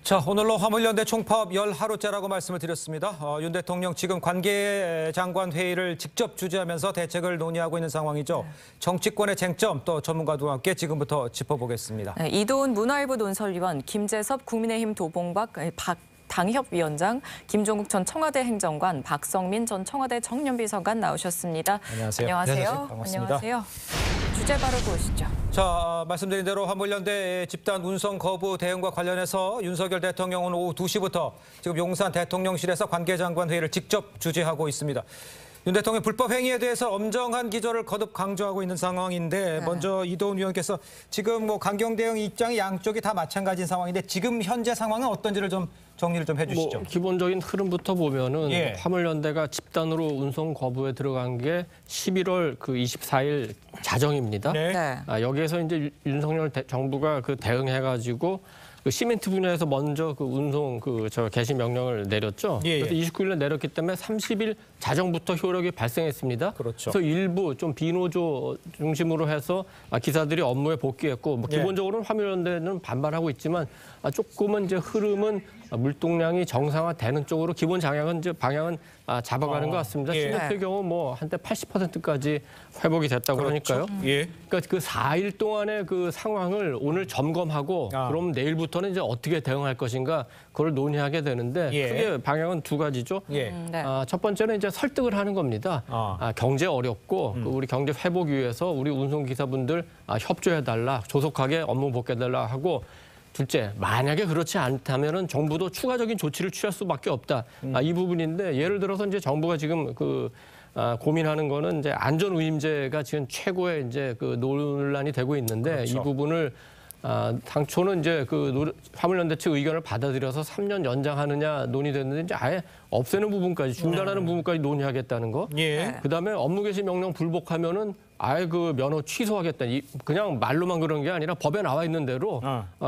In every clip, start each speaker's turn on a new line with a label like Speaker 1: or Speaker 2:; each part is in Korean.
Speaker 1: 자, 오늘로 화물연대 총파업 10하루째라고 말씀을 드렸습니다. 윤 대통령 지금 관계장관 회의를 직접 주재하면서 대책을 논의하고 있는 상황이죠. 정치권의 쟁점 또 전문가들과 함께 지금부터 짚어보겠습니다.
Speaker 2: 네, 이도훈 문화일보 논설위원, 김재섭 국민의힘 도봉박 당협위원장, 김종국 전 청와대 행정관, 박성민 전 청와대 정연비서관 나오셨습니다.
Speaker 1: 안녕하세요.
Speaker 2: 안녕하세요.
Speaker 1: 반갑습니다.
Speaker 2: 안녕하세요. 주제 바로 보시죠.
Speaker 1: 자, 말씀드린 대로 화물연대 집단 운송 거부 대응과 관련해서 윤석열 대통령은 오후 2시부터 지금 용산 대통령실에서 관계장관 회의를 직접 주재하고 있습니다. 윤 대통령 불법 행위에 대해서 엄정한 기조를 거듭 강조하고 있는 상황인데 먼저 이도훈 위원께서 지금 강경 대응 입장이 양쪽이 다 마찬가지인 상황인데 지금 현재 상황은 어떤지를 좀 정리를 좀 해주시죠.
Speaker 3: 기본적인 흐름부터 보면은 화물연대가 집단으로 운송 거부에 들어간 게 11월 24일 자정입니다.
Speaker 2: 네.
Speaker 3: 여기에서 이제 윤석열 정부가 대응해가지고 시멘트 분야에서 먼저 운송 개시 명령을 내렸죠. 그래서 29일에 내렸기 때문에 30일 자정부터 효력이 발생했습니다.
Speaker 1: 그렇죠.
Speaker 3: 그래서 일부 좀 비노조 중심으로 해서 기사들이 업무에 복귀했고 기본적으로는 화물연대는 반발하고 있지만 조금은 이제 흐름은 물동량이 정상화되는 쪽으로 기본 방향은 잡아가는 것 같습니다. 시멘트의 경우 한때 80%까지 회복이 됐다고 그러니까요. 그러니까 그 4일 동안의 그 상황을 오늘 점검하고 그럼 내일부터는 이제 어떻게 대응할 것인가 그걸 논의하게 되는데 크게 방향은 두 가지죠. 첫 번째는 이제 설득을 하는 겁니다. 경제 어렵고 우리 경제 회복 위해서 우리 운송기사분들 협조해달라, 조속하게 업무 복귀해달라 하고 둘째, 만약에 그렇지 않다면은 정부도 추가적인 조치를 취할 수밖에 없다. 이 부분인데 예를 들어서 이제 정부가 지금 고민하는 거는 이제 안전위임제가 지금 최고의 이제 논란이 되고 있는데
Speaker 1: 그렇죠.
Speaker 3: 이 부분을 당초는 이제 화물연대 측 의견을 받아들여서 3년 연장하느냐 논의됐는데 이제 아예 없애는 부분까지 중단하는 부분까지 논의하겠다는 거. 그다음에 업무 개시 명령 불복하면은 아예 면허 취소하겠다. 그냥 말로만 그런 게 아니라 법에 나와 있는 대로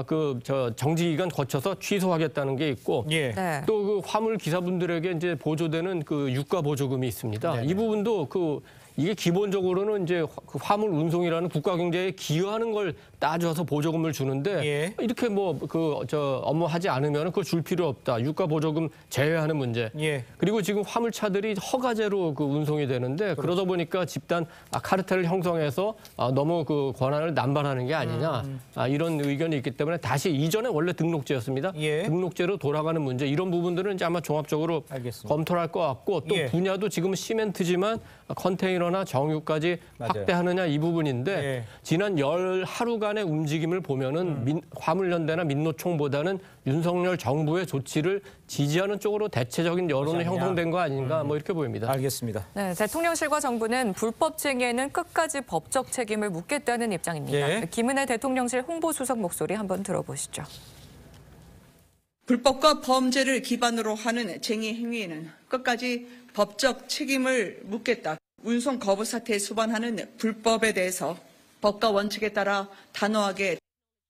Speaker 3: 정지 기간 거쳐서 취소하겠다는 게 있고 또 화물 기사분들에게 이제 보조되는 유가 보조금이 있습니다. 이 부분도 이게 기본적으로는 이제 화물 운송이라는 국가 경제에 기여하는 걸 따져서 보조금을 주는데 이렇게 업무 하지 않으면 그걸 줄 필요 없다. 유가 보조금 제외하는 문제. 그리고 지금 화물차들이 허가제로 운송이 되는데 그러다 보니까 집단 카르텔을 형성해서 너무 권한을 남발하는 게 아니냐. 이런 의견이 있기 때문에 다시 이전에 원래 등록제였습니다. 등록제로 돌아가는 문제. 이런 부분들은 이제 아마 종합적으로 검토를 할 것 같고 또 분야도 지금은 시멘트지만 컨테이너나 정유까지 확대하느냐 이 부분인데 지난 10하루간의 움직임을 보면은 화물연대나 민노총보다는 윤석열 정부의 조치를 지지하는 쪽으로 대체적인 여론이 형성된 거 아닌가 이렇게 보입니다.
Speaker 1: 알겠습니다.
Speaker 2: 네, 대통령실과 정부는 불법쟁이에는 끝까지 법적 책임을 묻겠다는 입장입니다. 김은혜 대통령실 홍보수석 목소리 한번 들어보시죠.
Speaker 4: 불법과 범죄를 기반으로 하는 쟁의 행위에는 끝까지 법적 책임을 묻겠다. 운송 거부 사태에 수반하는 불법에 대해서 법과 원칙에 따라 단호하게.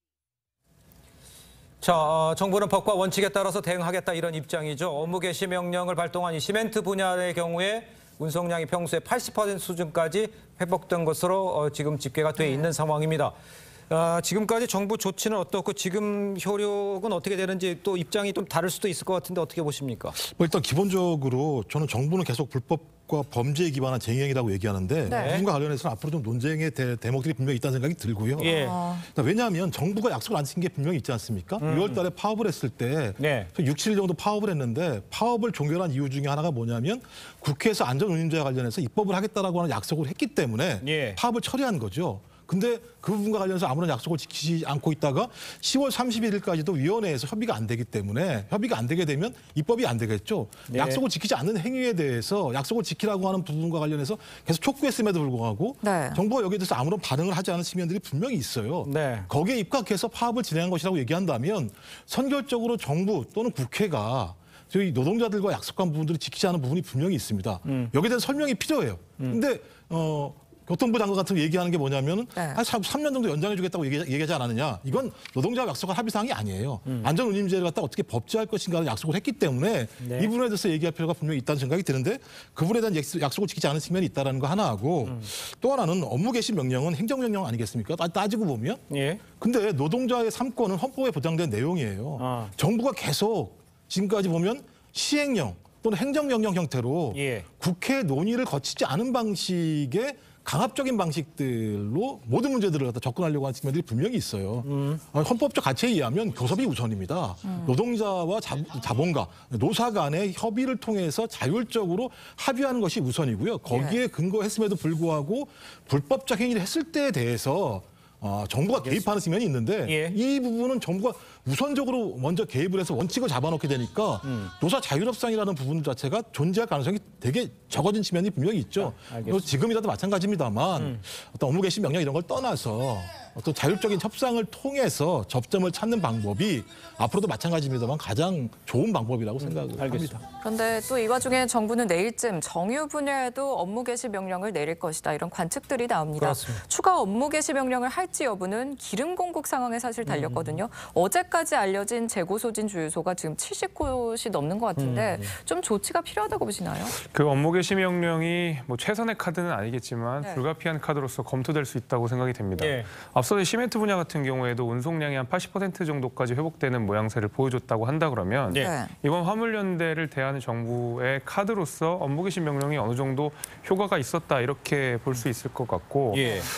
Speaker 1: 자, 정부는 법과 원칙에 따라서 대응하겠다 이런 입장이죠. 업무 개시 명령을 발동한 이 시멘트 분야의 경우에 운송량이 평소에 80% 수준까지 회복된 것으로 지금 집계가 돼 있는 상황입니다. 지금까지 정부 조치는 어떻고 지금 효력은 어떻게 되는지 또 입장이 좀 다를 수도 있을 것 같은데 어떻게 보십니까?
Speaker 5: 일단 기본적으로 저는 정부는 계속 불법과 범죄에 기반한 쟁행이라고 얘기하는데 이 부분과 관련해서는 앞으로 좀 논쟁의 대목들이 분명히 있다는 생각이 들고요. 왜냐하면 정부가 약속을 안 지킨 게 분명히 있지 않습니까? 6월 달에 파업을 했을 때 6, 7일 정도 파업을 했는데 파업을 종결한 이유 중에 하나가 뭐냐면 국회에서 안전운임제와 관련해서 입법을 하겠다라고 하는 약속을 했기 때문에 파업을 처리한 거죠. 근데 그 부분과 관련해서 아무런 약속을 지키지 않고 있다가 10월 31일까지도 위원회에서 협의가 안 되기 때문에 협의가 안 되게 되면 입법이 안 되겠죠. 약속을 지키지 않는 행위에 대해서 약속을 지키라고 하는 부분과 관련해서 계속 촉구했음에도 불구하고 정부가 여기에 대해서 아무런 반응을 하지 않은 측면들이 분명히 있어요. 거기에 입각해서 파업을 진행한 것이라고 얘기한다면 선결적으로 정부 또는 국회가 저희 노동자들과 약속한 부분들을 지키지 않은 부분이 분명히 있습니다. 여기에 대한 설명이 필요해요. 근데 교통부 장관 같은 거 얘기하는 게 뭐냐면
Speaker 2: 네.
Speaker 5: 한 3년 정도 연장해 주겠다고 얘기하지 않았느냐. 이건 노동자와 약속한 합의사항이 아니에요. 안전운임제를 갖다 어떻게 법제할 것인가를 약속을 했기 때문에 이 부분에 대해서 얘기할 필요가 분명히 있다는 생각이 드는데 그 부분에 대한 약속을 지키지 않은 측면이 있다는 거 하나 하고 또 하나는 업무 개시 명령은 행정명령 아니겠습니까? 따지고 보면. 근데 노동자의 3권은 헌법에 보장된 내용이에요. 정부가 계속 지금까지 보면 시행령 또는 행정명령 형태로 국회 논의를 거치지 않은 방식의 강압적인 방식들로 모든 문제들을 갖다 접근하려고 하는 측면들이 분명히 있어요. 헌법적 가치에 의하면 교섭이 우선입니다. 노동자와 자본가, 노사 간의 협의를 통해서 자율적으로 합의하는 것이 우선이고요. 거기에 근거했음에도 불구하고 불법적 행위를 했을 때에 대해서 정부가 개입하는 측면이 있는데 이 부분은 정부가 우선적으로 먼저 개입을 해서 원칙을 잡아놓게 되니까 노사 자율협상이라는 부분 자체가 존재할 가능성이 되게 적어진 측면이 분명히 있죠. 지금이라도 마찬가지입니다만 어떤 업무 개시 명령 이런 걸 떠나서 어떤 자율적인 협상을 통해서 접점을 찾는 방법이 앞으로도 마찬가지입니다만 가장 좋은 방법이라고 생각을 합니다.
Speaker 2: 그런데 또 이 와중에 정부는 내일쯤 정유 분야에도 업무 개시 명령을 내릴 것이다. 이런 관측들이 나옵니다.
Speaker 1: 그렇습니다.
Speaker 2: 추가 업무 개시 명령을 할지 여부는 기름 공급 상황에 사실 달렸거든요. 어제까지 알려진 재고 소진 주유소가 지금 70곳이 넘는 것 같은데 좀 조치가 필요하다고 보시나요?
Speaker 6: 그 업무 개시 명령이 뭐 최선의 카드는 아니겠지만 불가피한 카드로서 검토될 수 있다고 생각이 됩니다. 앞서 시멘트 분야 같은 경우에도 운송량이 한 80% 정도까지 회복되는 모양새를 보여줬다고 한다 그러면 이번 화물연대를 대하는 정부의 카드로서 업무 개시 명령이 어느 정도 효과가 있었다 이렇게 볼 수 있을 것 같고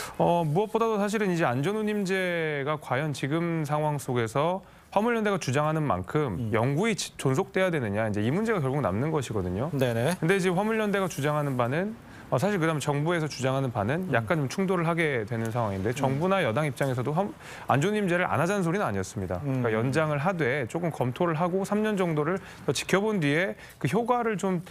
Speaker 6: 무엇보다도 사실은 이제 안전운임제가 과연 지금 상황 속에서 화물연대가 주장하는 만큼 영구히 존속돼야 되느냐 이제 이 문제가 결국 남는 것이거든요. 근데 이제 화물연대가 주장하는 바는 사실 그다음에 정부에서 주장하는 바는 약간 좀 충돌을 하게 되는 상황인데 정부나 여당 입장에서도 안전운임제를 안 하자는 소리는 아니었습니다. 그러니까 연장을 하되 조금 검토를 하고 3년 정도를 더 지켜본 뒤에 그 효과를 좀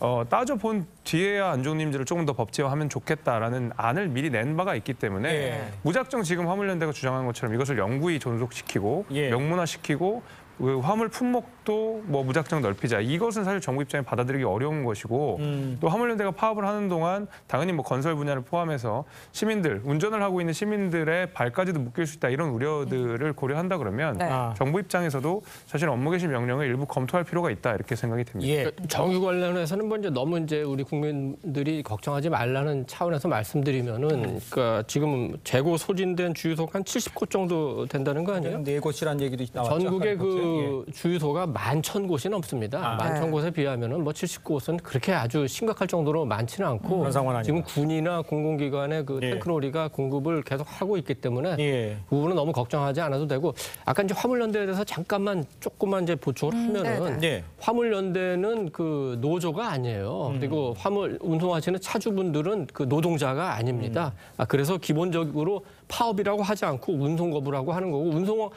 Speaker 6: 따져본 뒤에야 안전운임제를 조금 더 법제화하면 좋겠다라는 안을 미리 낸 바가 있기 때문에 무작정 지금 화물연대가 주장하는 것처럼 이것을 영구히 존속시키고 명문화시키고 그 화물 품목도 뭐 무작정 넓히자. 이것은 사실 정부 입장에 받아들이기 어려운 것이고 또 화물연대가 파업을 하는 동안 당연히 뭐 건설 분야를 포함해서 시민들, 운전을 하고 있는 시민들의 발까지도 묶일 수 있다 이런 우려들을 고려한다 그러면 정부 입장에서도 사실 업무 개시 명령을 일부 검토할 필요가 있다 이렇게 생각이 됩니다.
Speaker 3: 정유 관련해서는 먼저 너무 이제 우리 국민들이 걱정하지 말라는 차원에서 말씀드리면은 그러니까 지금 재고 소진된 주유소가 한 70곳 정도 된다는 거 아니에요?
Speaker 1: 4곳이라는 얘기도 나왔죠.
Speaker 3: 전국에 그 주유소가 11,000곳이 넘습니다. 11,000곳에 비하면은 뭐 70곳은 그렇게 아주 심각할 정도로 많지는 않고
Speaker 1: 그런 상황은
Speaker 3: 지금
Speaker 1: 아니다.
Speaker 3: 군이나 공공기관의 그 탱크로리가 공급을 계속 하고 있기 때문에 그 부분은 너무 걱정하지 않아도 되고 아까 이제 화물연대에 대해서 잠깐만 조금만 이제 보충을 하면은 화물연대는 그 노조가 아니에요. 그리고 화물 운송하시는 차주분들은 그 노동자가 아닙니다. 그래서 기본적으로 파업이라고 하지 않고 운송 거부라고 하는 거고 운송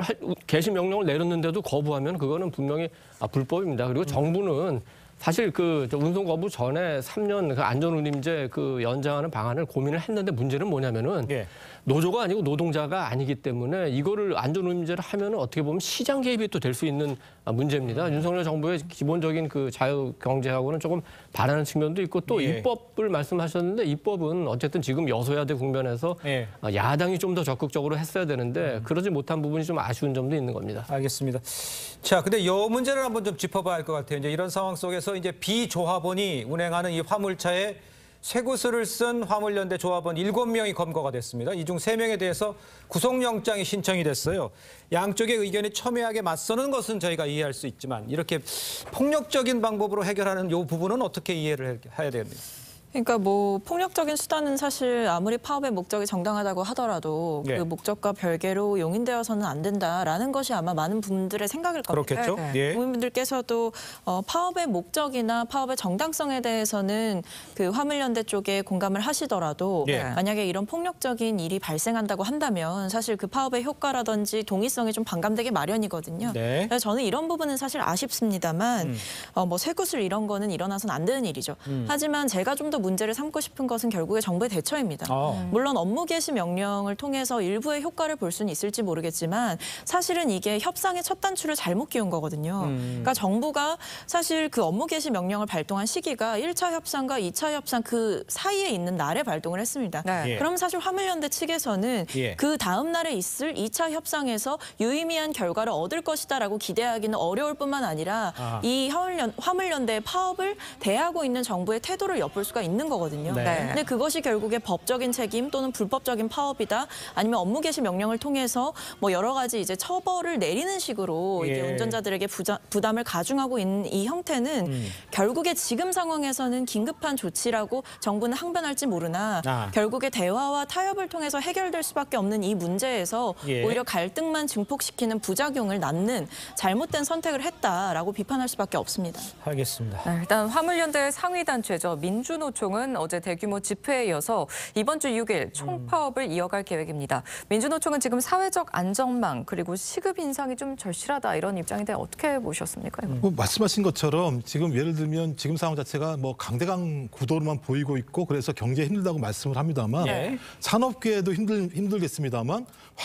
Speaker 3: 개시 명령을 내렸는데도 거부하면 그거는 분명히 불법입니다. 그리고 정부는 사실 그 운송 거부 전에 3년 그 안전운임제 그 연장하는 방안을 고민을 했는데 문제는 뭐냐면은 노조가 아니고 노동자가 아니기 때문에 이거를 안전운임제를 하면은 어떻게 보면 시장 개입이 또 될 수 있는 문제입니다. 윤석열 정부의 기본적인 그 자유 경제하고는 조금 반하는 측면도 있고 또 입법을 말씀하셨는데 입법은 어쨌든 지금 여소야대 국면에서 야당이 좀 더 적극적으로 했어야 되는데 그러지 못한 부분이 좀 아쉬운 점도 있는 겁니다.
Speaker 1: 알겠습니다. 자, 근데 이 문제를 한번 좀 짚어봐야 할 것 같아요. 이제 이런 상황 속에서 이제 비조합원이 운행하는 이 화물차에 쇠구슬을 쓴 화물연대 조합원 7명이 검거가 됐습니다. 이 중 3명에 대해서 구속영장이 신청이 됐어요. 양쪽의 의견이 첨예하게 맞서는 것은 저희가 이해할 수 있지만 이렇게 폭력적인 방법으로 해결하는 이 부분은 어떻게 이해를 해야 됩니까?
Speaker 7: 그러니까 뭐 폭력적인 수단은 사실 아무리 파업의 목적이 정당하다고 하더라도 그 목적과 별개로 용인되어서는 안 된다라는 것이 아마 많은 분들의 생각일 겁니다.
Speaker 1: 그렇겠죠.
Speaker 7: 국민분들께서도 파업의 목적이나 파업의 정당성에 대해서는 그 화물연대 쪽에 공감을 하시더라도 만약에 이런 폭력적인 일이 발생한다고 한다면 사실 그 파업의 효과라든지 동의성이 좀 반감되기 마련이거든요. 그래서 저는 이런 부분은 사실 아쉽습니다만 뭐 쇠구슬 이런 거는 일어나서는 안 되는 일이죠. 하지만 제가 좀 더 또 문제를 삼고 싶은 것은 결국에 정부의 대처입니다. 물론 업무 개시 명령을 통해서 일부의 효과를 볼 수는 있을지 모르겠지만 사실은 이게 협상의 첫 단추를 잘못 끼운 거거든요. 그러니까 정부가 사실 그 업무 개시 명령을 발동한 시기가 1차 협상과 2차 협상 그 사이에 있는 날에 발동을 했습니다.
Speaker 2: 네.
Speaker 7: 그럼 사실 화물연대 측에서는 그 다음 날에 있을 2차 협상에서 유의미한 결과를 얻을 것이다라고 기대하기는 어려울 뿐만 아니라 이 화물연대의 파업을 대하고 있는 정부의 태도를 엿볼 수가 있는 거거든요.
Speaker 2: 네.
Speaker 7: 근데 그것이 결국에 법적인 책임 또는 불법적인 파업이다 아니면 업무 개시 명령을 통해서 뭐 여러 가지 이제 처벌을 내리는 식으로 이게 운전자들에게 부담을 가중하고 있는 이 형태는 결국에 지금 상황에서는 긴급한 조치라고 정부는 항변할지 모르나 결국에 대화와 타협을 통해서 해결될 수밖에 없는 이 문제에서 오히려 갈등만 증폭시키는 부작용을 낳는 잘못된 선택을 했다라고 비판할 수밖에 없습니다.
Speaker 1: 알겠습니다.
Speaker 2: 네, 일단 화물연대 상위단체죠. 민주노총은 어제 대규모 집회에 이어서 이번 주 6일 총파업을 이어갈 계획입니다. 민주노총은 지금 사회적 안전망 그리고 시급 인상이 좀 절실하다 이런 입장인데 어떻게 보셨습니까?
Speaker 5: 뭐 말씀하신 것처럼 지금 예를 들면 지금 상황 자체가 뭐 강대강 구도로만 보이고 있고 그래서 경제에 힘들다고 말씀을 합니다만 산업계에도 힘들겠습니다만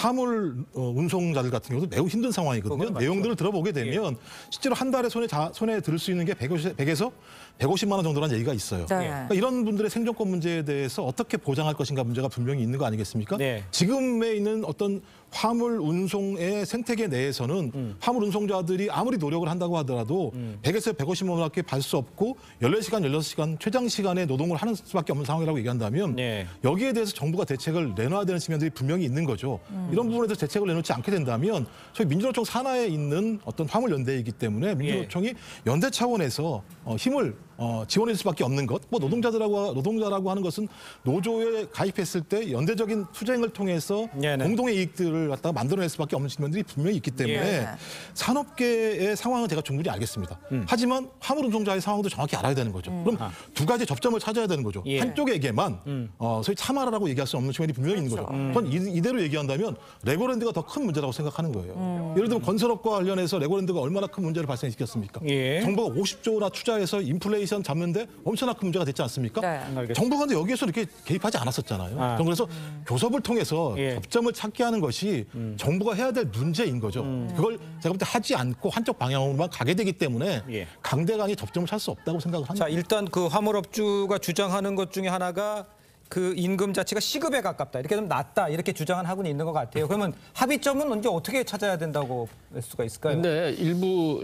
Speaker 5: 화물 운송자들 같은 경우도 매우 힘든 상황이거든요. 내용들을 들어보게 되면 실제로 한 달에 손에 들 수 있는 게 100에서 150만 원 정도라는 얘기가 있어요. 그러니까 이런 분들의 생존권 문제에 대해서 어떻게 보장할 것인가 문제가 분명히 있는 거 아니겠습니까? 지금에 있는 어떤 화물 운송의 생태계 내에서는 화물 운송자들이 아무리 노력을 한다고 하더라도 100에서 150만 원밖에 받을 수 없고 14시간, 16시간 최장 시간의 노동을 하는 수밖에 없는 상황이라고 얘기한다면 여기에 대해서 정부가 대책을 내놔야 되는 측면들이 분명히 있는 거죠. 이런 부분에 대해서 대책을 내놓지 않게 된다면 저희 민주노총 산하에 있는 어떤 화물연대이기 때문에 민주노총이 연대 차원에서 힘을 지원할 수밖에 없는 것. 뭐 노동자라고 하는 것은 노조에 가입했을 때 연대적인 투쟁을 통해서 공동의 이익들을 갖다가 만들어낼 수밖에 없는 측면들이 분명히 있기 때문에 산업계의 상황은 제가 충분히 알겠습니다. 하지만 화물 운송자의 상황도 정확히 알아야 되는 거죠. 그럼 두 가지 접점을 찾아야 되는 거죠. 한쪽에게만 소위 참아라라고 얘기할 수 없는 측면이 분명히 있는 거죠. 전 이대로 얘기한다면 레고랜드가 더 큰 문제라고 생각하는 거예요. 예를 들면 건설업과 관련해서 레고랜드가 얼마나 큰 문제를 발생시켰습니까? 정부가 50조나 투자해서 인플레이션 잡는데 엄청나게 큰 문제가 됐지 않습니까? 정부가 근데 여기에서 이렇게 개입하지 않았었잖아요. 그래서 교섭을 통해서 접점을 찾게 하는 것이 정부가 해야 될 문제인 거죠. 그걸 제가 볼 때 하지 않고 한쪽 방향으로만 가게 되기 때문에 강대강이 접점을 찾을 수 없다고 생각을 합니다.
Speaker 1: 자, 일단 그 화물업주가 주장하는 것 중에 하나가 그 임금 자체가 시급에 가깝다. 이렇게 좀 낮다. 이렇게 주장한 학원이 있는 것 같아요. 그러면 합의점은 언제 어떻게 찾아야 된다고 할 수가 있을까요?
Speaker 3: 근데 일부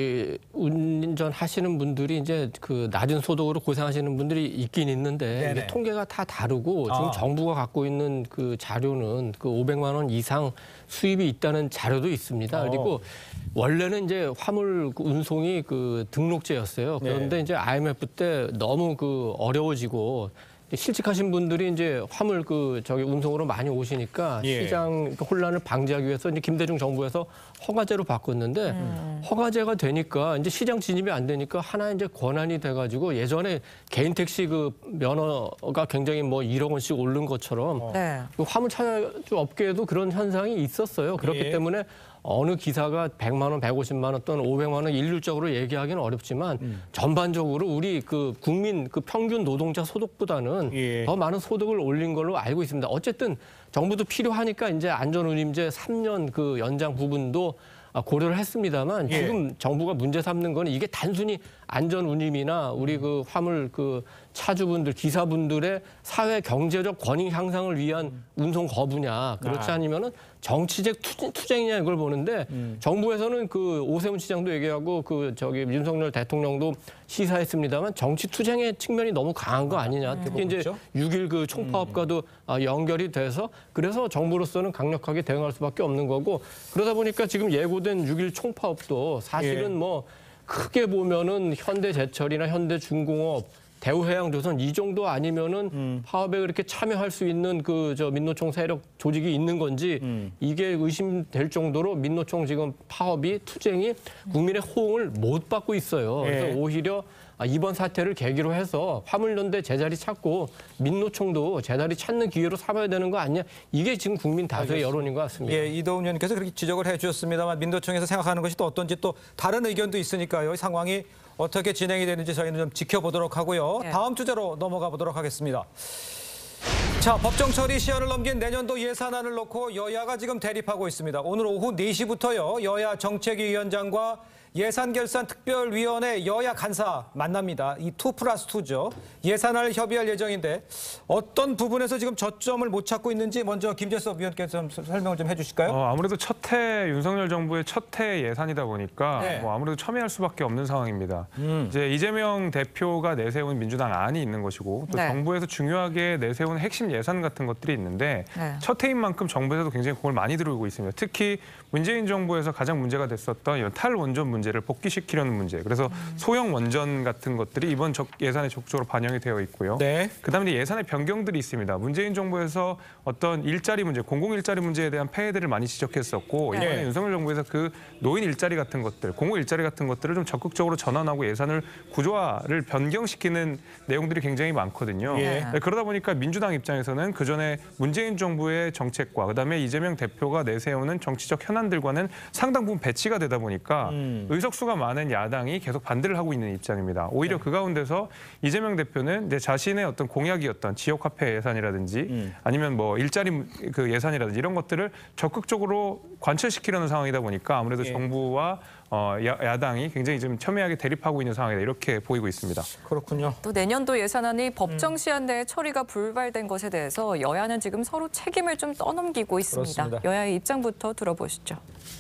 Speaker 3: 운전 하시는 분들이 이제 그 낮은 소득으로 고생하시는 분들이 있긴 있는데 이게 통계가 다 다르고 지금 정부가 갖고 있는 그 자료는 그 500만 원 이상 수입이 있다는 자료도 있습니다. 그리고 원래는 이제 화물 운송이 그 등록제였어요. 그런데 이제 IMF 때 너무 그 어려워지고 실직하신 분들이 이제 화물 운송으로 많이 오시니까 시장 혼란을 방지하기 위해서 이제 김대중 정부에서 허가제로 바꿨는데 허가제가 되니까 이제 시장 진입이 안 되니까 하나 이제 권한이 돼가지고 예전에 개인 택시 그 면허가 굉장히 뭐 1억 원씩 오른 것처럼 그 화물 차주 업계에도 그런 현상이 있었어요. 그렇기 때문에 어느 기사가 100만 원, 150만 원 또는 500만 원 일률적으로 얘기하기는 어렵지만 전반적으로 우리 그 국민 그 평균 노동자 소득보다는 더 많은 소득을 올린 걸로 알고 있습니다. 어쨌든 정부도 필요하니까 이제 안전운임제 3년 그 연장 부분도 고려를 했습니다만 지금 정부가 문제 삼는 건 이게 단순히 안전운임이나 우리 그 화물 그 차주분들, 기사분들의 사회 경제적 권익 향상을 위한 운송 거부냐 그렇지 않으면은 정치적 투쟁이냐 이걸 보는데 정부에서는 그 오세훈 시장도 얘기하고 윤석열 대통령도 시사했습니다만 정치 투쟁의 측면이 너무 강한 거 아니냐. 특히 이제 6.1 그 총파업과도 연결이 돼서 그래서 정부로서는 강력하게 대응할 수밖에 없는 거고 그러다 보니까 지금 예고된 6.1 총파업도 사실은 뭐 크게 보면은 현대제철이나 현대중공업 대우해양조선 이 정도 아니면은 파업에 그렇게 참여할 수 있는 민노총 세력 조직이 있는 건지 이게 의심될 정도로 민노총 지금 파업이 투쟁이 국민의 호응을 못 받고 있어요. 그래서 오히려 이번 사태를 계기로 해서 화물연대 제자리 찾고 민노총도 제자리 찾는 기회로 삼아야 되는 거 아니냐. 이게 지금 국민 다수의 여론인 것 같습니다.
Speaker 1: 예, 이도훈 의원님께서 그렇게 지적을 해주셨습니다만 민노총에서 생각하는 것이 또 어떤지 또 다른 의견도 있으니까요. 이 상황이 어떻게 진행이 되는지 저희는 좀 지켜보도록 하고요. 다음 주제로 넘어가 보도록 하겠습니다. 자, 법정 처리 시한을 넘긴 내년도 예산안을 놓고 여야가 지금 대립하고 있습니다. 오늘 오후 4시부터요. 여야 정책위원장과 예산결산특별위원회 여야 간사 만납니다. 이 2+2죠. 예산안을 협의할 예정인데 어떤 부분에서 지금 저점을 못 찾고 있는지 먼저 김재섭 위원께서 좀 설명을 좀 해주실까요?
Speaker 6: 아무래도 첫 해 윤석열 정부의 첫 해 예산이다 보니까
Speaker 1: 네.
Speaker 6: 아무래도 첨예할 수밖에 없는 상황입니다. 이제 이재명 대표가 내세운 민주당 안이 있는 것이고 또
Speaker 2: 네.
Speaker 6: 정부에서 중요하게 내세운 핵심 예산 같은 것들이 있는데
Speaker 2: 네.
Speaker 6: 첫 해인 만큼 정부에서도 굉장히 공을 많이 들이고 있습니다. 특히 문재인 정부에서 가장 문제가 됐었던 이런 탈원전 문제를 복귀시키려는 문제. 그래서 소형 원전 같은 것들이 이번 예산에 적극적으로 반영이 되어 있고요.
Speaker 1: 네.
Speaker 6: 그다음에 예산의 변경들이 있습니다. 문재인 정부에서 어떤 일자리 문제, 공공 일자리 문제에 대한 폐해들을 많이 지적했었고 이번에 윤석열 정부에서 그 노인 일자리 같은 것들, 공공 일자리 같은 것들을 좀 적극적으로 전환하고 예산을 구조화를 변경시키는 내용들이 굉장히 많거든요.
Speaker 1: 예.
Speaker 6: 네, 그러다 보니까 민주당 입장에서는 그전에 문재인 정부의 정책과 그다음에 이재명 대표가 내세우는 정치적 현안들과는 상당 부분 배치가 되다 보니까 의석수가 많은 야당이 계속 반대를 하고 있는 입장입니다. 오히려 그 가운데서 이재명 대표는 이제 자신의 어떤 공약이었던 지역화폐 예산이라든지 아니면 뭐 일자리 그 예산이라든지 이런 것들을 적극적으로 관철시키려는 상황이다 보니까 아무래도 정부와 야당이 굉장히 좀 첨예하게 대립하고 있는 상황이다 이렇게 보이고 있습니다.
Speaker 1: 그렇군요.
Speaker 2: 또 내년도 예산안이 법정 시한 내에 처리가 불발된 것에 대해서 여야는 지금 서로 책임을 좀 떠넘기고 있습니다.
Speaker 1: 그렇습니다.
Speaker 2: 여야의 입장부터 들어보시죠.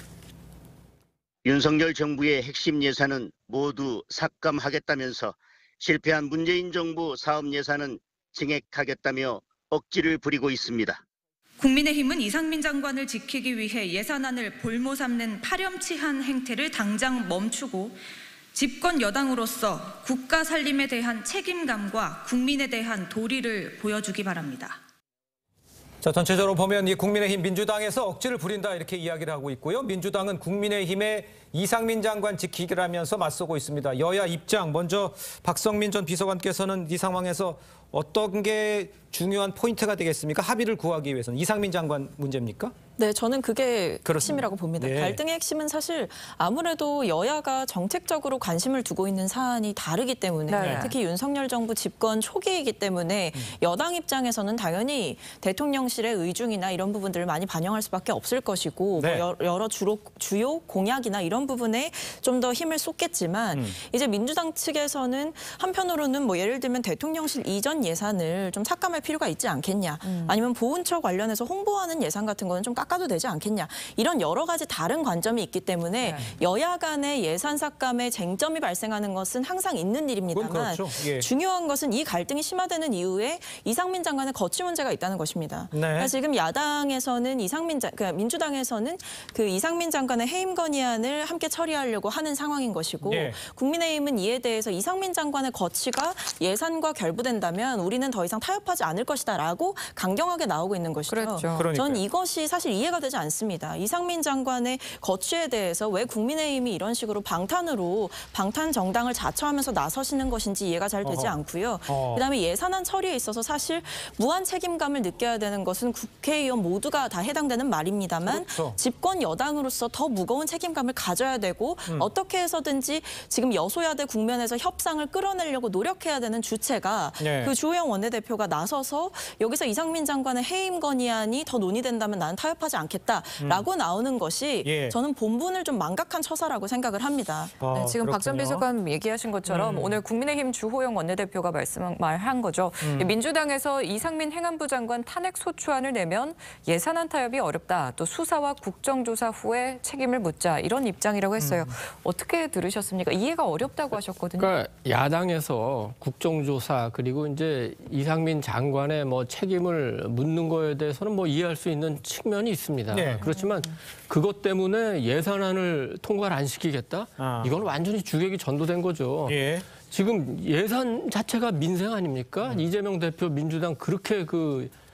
Speaker 8: 윤석열 정부의 핵심 예산은 모두 삭감하겠다면서 실패한 문재인 정부 사업 예산은 증액하겠다며 억지를 부리고 있습니다.
Speaker 9: 국민의힘은 이상민 장관을 지키기 위해 예산안을 볼모 삼는 파렴치한 행태를 당장 멈추고 집권 여당으로서 국가 살림에 대한 책임감과 국민에 대한 도리를 보여주기 바랍니다.
Speaker 1: 자, 전체적으로 보면 이 국민의힘 민주당에서 억지를 부린다 이렇게 이야기를 하고 있고요. 민주당은 국민의힘의 이상민 장관 지키기라면서 맞서고 있습니다. 여야 입장 먼저 박성민 전 비서관께서는 이 상황에서 어떤 게 중요한 포인트가 되겠습니까? 합의를 구하기 위해서는 이상민 장관 문제입니까?
Speaker 7: 네, 저는 그게
Speaker 1: 그렇습니다.
Speaker 7: 핵심이라고 봅니다.
Speaker 1: 네.
Speaker 7: 갈등의 핵심은 사실 아무래도 여야가 정책적으로 관심을 두고 있는 사안이 다르기 때문에
Speaker 2: 네.
Speaker 7: 특히 윤석열 정부 집권 초기이기 때문에 여당 입장에서는 당연히 대통령실의 의중이나 이런 부분들을 많이 반영할 수밖에 없을 것이고
Speaker 1: 네.
Speaker 7: 뭐 여러 주요 공약이나 이런 부분에 좀 더 힘을 쏟겠지만 이제 민주당 측에서는 한편으로는 뭐 예를 들면 대통령실 이전 예산을 좀 삭감할 필요가 있지 않겠냐 아니면 보훈처 관련해서 홍보하는 예산 같은 거는 좀 깎아도 되지 않겠냐 이런 여러 가지 다른 관점이 있기 때문에
Speaker 2: 네.
Speaker 7: 여야 간의 예산 삭감에 쟁점이 발생하는 것은 항상 있는 일입니다만
Speaker 1: 그렇죠. 예.
Speaker 7: 중요한 것은 이 갈등이 심화되는 이후에 이상민 장관의 거취 문제가 있다는 것입니다.
Speaker 1: 네.
Speaker 7: 그러니까 지금 야당에서는 그러니까 민주당에서는 그 이상민 장관의 해임 건의안을 함께 처리하려고 하는 상황인 것이고
Speaker 1: 예.
Speaker 7: 국민의힘은 이에 대해서 이상민 장관의 거취가 예산과 결부된다면 우리는 더 이상 타협하지 않을 것이다라고 강경하게 나오고 있는 것이죠.
Speaker 2: 그렇죠.
Speaker 1: 그러니까요.
Speaker 7: 전 이것이 사실 이해가 되지 않습니다. 이상민 장관의 거취에 대해서 왜 국민의힘이 이런 식으로 방탄 정당을 자처하면서 나서시는 것인지 이해가 잘 되지 않고요. 그다음에 예산안 처리에 있어서 사실 무한 책임감을 느껴야 되는 것은 국회의원 모두가 다 해당되는 말입니다만
Speaker 1: 그렇죠.
Speaker 7: 집권 여당으로서 더 무거운 책임감을 가져야 되고 어떻게 해서든지 지금 여소야대 국면에서 협상을 끌어내려고 노력해야 되는 주체가
Speaker 1: 네.
Speaker 7: 그 주호영 원내대표가 나서서 여기서 이상민 장관의 해임 건의안이 더 논의된다면 나는 타협하지 않겠다라고 나오는 것이
Speaker 1: 예.
Speaker 7: 저는 본분을 좀 망각한 처사라고 생각을 합니다.
Speaker 2: 네, 지금 박 전
Speaker 1: 그렇군요.
Speaker 2: 비서관 얘기하신 것처럼 오늘 국민의힘 주호영 원내대표가 말한 거죠. 민주당에서 이상민 행안부 장관 탄핵 소추안을 내면 예산안 타협이 어렵다. 또 수사와 국정조사 후에 책임을 묻자. 이런 입장이라고 했어요. 어떻게 들으셨습니까? 이해가 어렵다고 하셨거든요.
Speaker 3: 그러니까 야당에서 국정조사 그리고 이제 이상민 장관의 뭐 책임을 묻는 거에 대해서는 뭐 이해할 수 있는 측면이 있습니다.
Speaker 1: 네.
Speaker 3: 그렇지만 그것 때문에 예산안을 통과를 안 시키겠다? 이건 완전히 주객이 전도된 거죠.
Speaker 1: 예.
Speaker 3: 지금 예산 자체가 민생 아닙니까? 이재명 대표 민주당 그렇게 그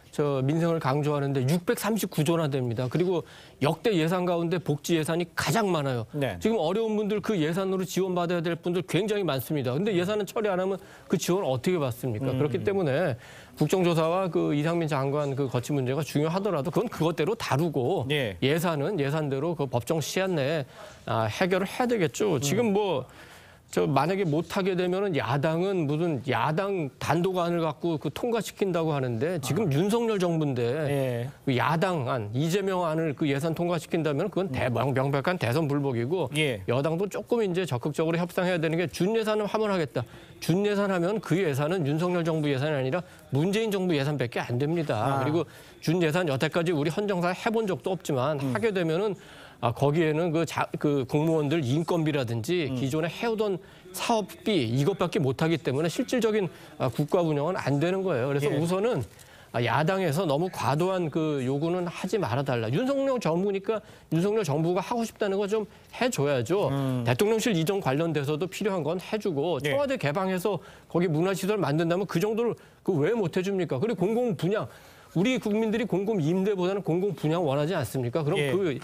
Speaker 3: 저 민생을 강조하는데 639조나 됩니다. 그리고 역대 예산 가운데 복지 예산이 가장 많아요.
Speaker 1: 네.
Speaker 3: 지금 어려운 분들 그 예산으로 지원받아야 될 분들 굉장히 많습니다. 근데 예산은 처리 안 하면 그 지원을 어떻게 받습니까? 그렇기 때문에 국정조사와 그 이상민 장관 그 거치 문제가 중요하더라도 그건 그것대로 다루고
Speaker 1: 예.
Speaker 3: 예산은 예산대로 그 법정 시한 내에 해결을 해야 되겠죠. 지금 뭐 저 만약에 못하게 되면은 야당은 무슨 야당 단독안을 갖고 그 통과시킨다고 하는데 지금 윤석열 정부인데
Speaker 1: 예.
Speaker 3: 그 야당안 이재명 안을 그 예산 통과시킨다면 그건 명백한 대선 불복이고
Speaker 1: 예.
Speaker 3: 여당도 조금 이제 적극적으로 협상해야 되는 게 준예산을 하면 준예산하면 그 예산은 윤석열 정부 예산이 아니라 문재인 정부 예산밖에 안 됩니다. 그리고 준예산 여태까지 우리 헌정사에 해본 적도 없지만 하게 되면은 거기에는 그 공무원들 인건비라든지 기존에 해오던 사업비 이것밖에 못하기 때문에 실질적인 국가 운영은 안 되는 거예요. 그래서 우선은 야당에서 너무 과도한 그 요구는 하지 말아달라. 윤석열 정부니까 윤석열 정부가 하고 싶다는 거 좀 해줘야죠. 대통령실 이전 관련돼서도 필요한 건 해주고 청와대 개방해서 거기 문화시설 만든다면 그 정도를 왜 못 해줍니까? 그리고 공공 분양. 우리 국민들이 공공 임대보다는 공공 분양 원하지 않습니까? 그럼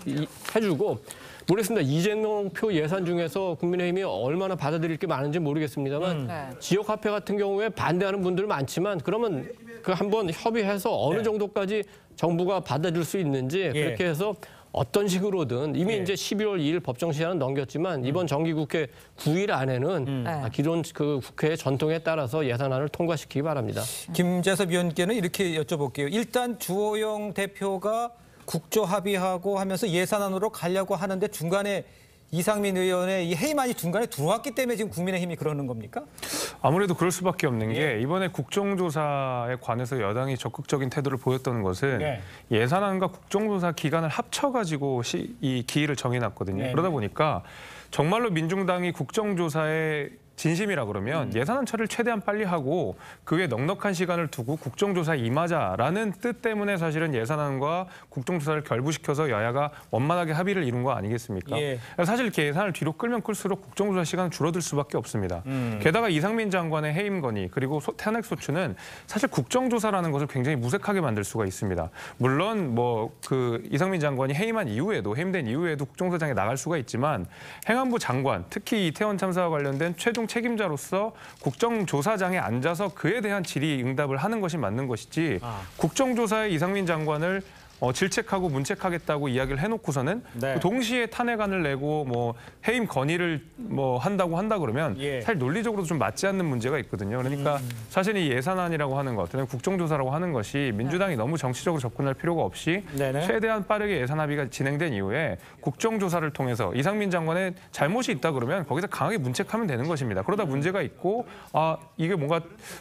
Speaker 3: 해주고 모르겠습니다. 이재명표 예산 중에서 국민의힘이 얼마나 받아들일 게 많은지 모르겠습니다만 지역화폐 같은 경우에 반대하는 분들 많지만 그러면 그 한번 협의해서 어느 정도까지 정부가 받아줄 수 있는지 그렇게 해서 어떤 식으로든 이미 이제 12월 2일 법정 시한은 넘겼지만 이번 정기국회 9일 안에는 기존 그 국회의 전통에 따라서 예산안을 통과시키기 바랍니다.
Speaker 1: 김재섭 위원께는 이렇게 여쭤볼게요. 일단 주호영 대표가 국조 합의하고 하면서 예산안으로 가려고 하는데 중간에 이상민 의원의 이 해임안이 중간에 들어왔기 때문에 지금 국민의힘이 그러는 겁니까?
Speaker 6: 아무래도 그럴 수밖에 없는 게 이번에 국정조사에 관해서 여당이 적극적인 태도를 보였던 것은 예산안과 국정조사 기간을 합쳐가지고 이 기일을 정해놨거든요. 그러다 보니까 정말로 민중당이 국정조사에 진심이라 그러면 예산안 처리를 최대한 빨리 하고 그에 넉넉한 시간을 두고 국정조사에 임하자라는 뜻 때문에 사실은 예산안과 국정조사를 결부시켜서 여야가 원만하게 합의를 이룬 거 아니겠습니까? 사실 이렇게 예산을 뒤로 끌면 끌수록 국정조사 시간은 줄어들 수밖에 없습니다. 게다가 이상민 장관의 해임 건의 그리고 탄핵 소추는 사실 국정조사라는 것을 굉장히 무색하게 만들 수가 있습니다. 물론 뭐 그 이상민 장관이 해임한 이후에도 해임된 이후에도 국정조사장에 나갈 수가 있지만 행안부 장관 특히 이태원 참사와 관련된 최종 책임자로서 국정조사장에 앉아서 그에 대한 질의응답을 하는 것이 맞는 것이지 국정조사에 이상민 장관을 질책하고 문책하겠다고 이야기를 해놓고서는 동시에 탄핵안을 내고 뭐 해임 건의를 뭐 한다 그러면 사실 논리적으로도 좀 맞지 않는 문제가 있거든요. 그러니까 사실 이 예산안이라고 하는 것, 국정조사라고 하는 것이 민주당이 너무 정치적으로 접근할 필요가 없이 최대한 빠르게 예산 합의가 진행된 이후에 국정조사를 통해서 이상민 장관의 잘못이 있다 그러면 거기서 강하게 문책하면 되는 것입니다. 그러다 문제가 있고 이게 뭔가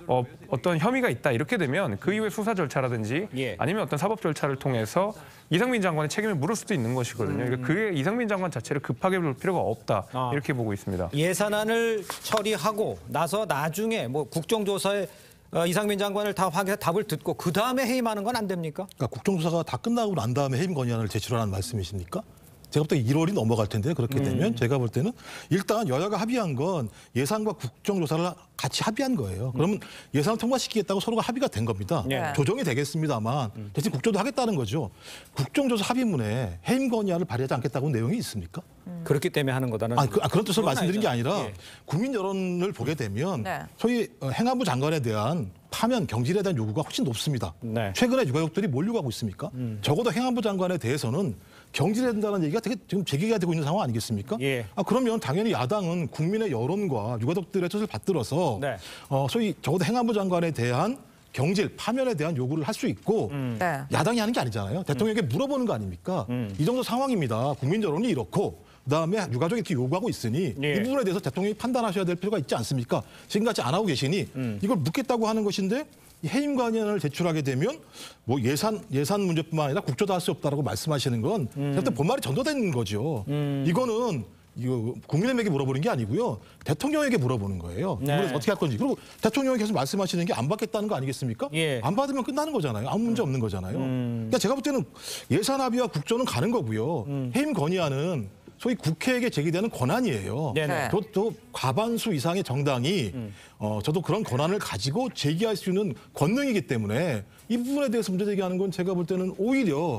Speaker 6: 어떤 혐의가 있다 이렇게 되면 그 이후에 수사 절차라든지 아니면 어떤 사법 절차를 통해서 이상민 장관의 책임을 물을 수도 있는 것이거든요. 그러니까 그게 이상민 장관 자체를 급하게 볼 필요가 없다 이렇게 보고 있습니다.
Speaker 1: 예산안을 처리하고 나서 나중에 뭐 국정조사에 이상민 장관을 다 확인해서 답을 듣고 그 다음에 해임하는 건 안 됩니까?
Speaker 5: 그러니까 국정조사가 다 끝나고 난 다음에 해임 건의안을 제출하라는 말씀이십니까? 제가 볼 때 1월이 넘어갈 텐데 그렇게 되면 제가 볼 때는 일단 여야가 합의한 건 예산과 국정조사를 같이 합의한 거예요. 그러면 예산을 통과시키겠다고 서로가 합의가 된 겁니다. 조정이 되겠습니다만 대신 국조도 하겠다는 거죠. 국정조사 합의문에 해임 건의안을 발의하지 않겠다고 내용이 있습니까?
Speaker 1: 그렇기 때문에 하는 거다는
Speaker 5: 그런 뜻으로 말씀드린 게 아니라 국민 여론을 보게 되면 소위 행안부 장관에 대한 파면, 경질에 대한 요구가 훨씬 높습니다. 최근에 유가족들이 뭘 요구하고 있습니까? 적어도 행안부 장관에 대해서는 경질해야 된다는 얘기가 되게 지금 제기가 되고 있는 상황 아니겠습니까? 그러면 당연히 야당은 국민의 여론과 유가족들의 뜻을 받들어서 소위 적어도 행안부 장관에 대한 경질, 파면에 대한 요구를 할 수 있고 야당이 하는 게 아니잖아요. 대통령에게 물어보는 거 아닙니까? 이 정도 상황입니다. 국민 여론이 이렇고 그다음에 유가족이 이렇게 요구하고 있으니 이 부분에 대해서 대통령이 판단하셔야 될 필요가 있지 않습니까? 지금까지 안 하고 계시니 이걸 묻겠다고 하는 것인데 해임 건의안을 제출하게 되면 뭐 예산 문제뿐만 아니라 국조도 할 수 없다라고 말씀하시는 건 일단 본말이 전도된 거죠. 이거는 국민의힘에게 물어보는 게 아니고요. 대통령에게 물어보는 거예요. 이번에 어떻게 할 건지. 그리고 대통령이 계속 말씀하시는 게 안 받겠다는 거 아니겠습니까? 안 받으면 끝나는 거잖아요. 아무 문제 없는 거잖아요. 그러니까 제가 볼 때는 예산 합의와 국조는 가는 거고요. 해임 건의안은 소위 국회에게 제기되는 권한이에요.
Speaker 1: 네네.
Speaker 5: 또 과반수 이상의 정당이 저도 그런 권한을 가지고 제기할 수 있는 권능이기 때문에 이 부분에 대해서 문제 제기하는 건 제가 볼 때는 오히려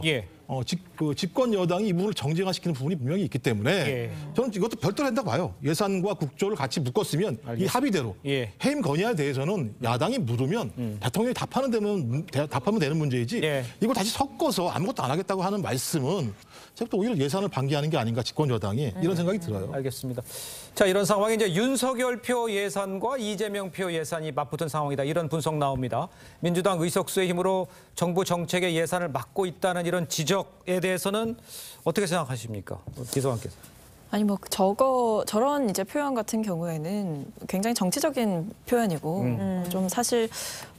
Speaker 5: 집권 여당이 이 부분을 정쟁화시키는 부분이 분명히 있기 때문에 저는 이것도 별도로 한다고 봐요. 예산과 국조를 같이 묶었으면 이 합의대로 해임 건의안에 대해서는 야당이 물으면 대통령이 답하면 되는 문제이지 이걸 다시 섞어서 아무것도 안 하겠다고 하는 말씀은 제가 또 오히려 예산을 방기하는 게 아닌가 집권 여당이 이런 생각이 들어요.
Speaker 1: 알겠습니다. 자, 이런 상황에 이제 윤석열 표 예산과 이재명 표 예산이 맞붙은 상황이다. 이런 분석 나옵니다. 민주당 의석수의 힘으로 정부 정책의 예산을 막고 있다는 이런 지적에 대해서는 어떻게 생각하십니까? 기소관께서.
Speaker 7: 아니 뭐 저런 이제 표현 같은 경우에는 굉장히 정치적인 표현이고 좀 사실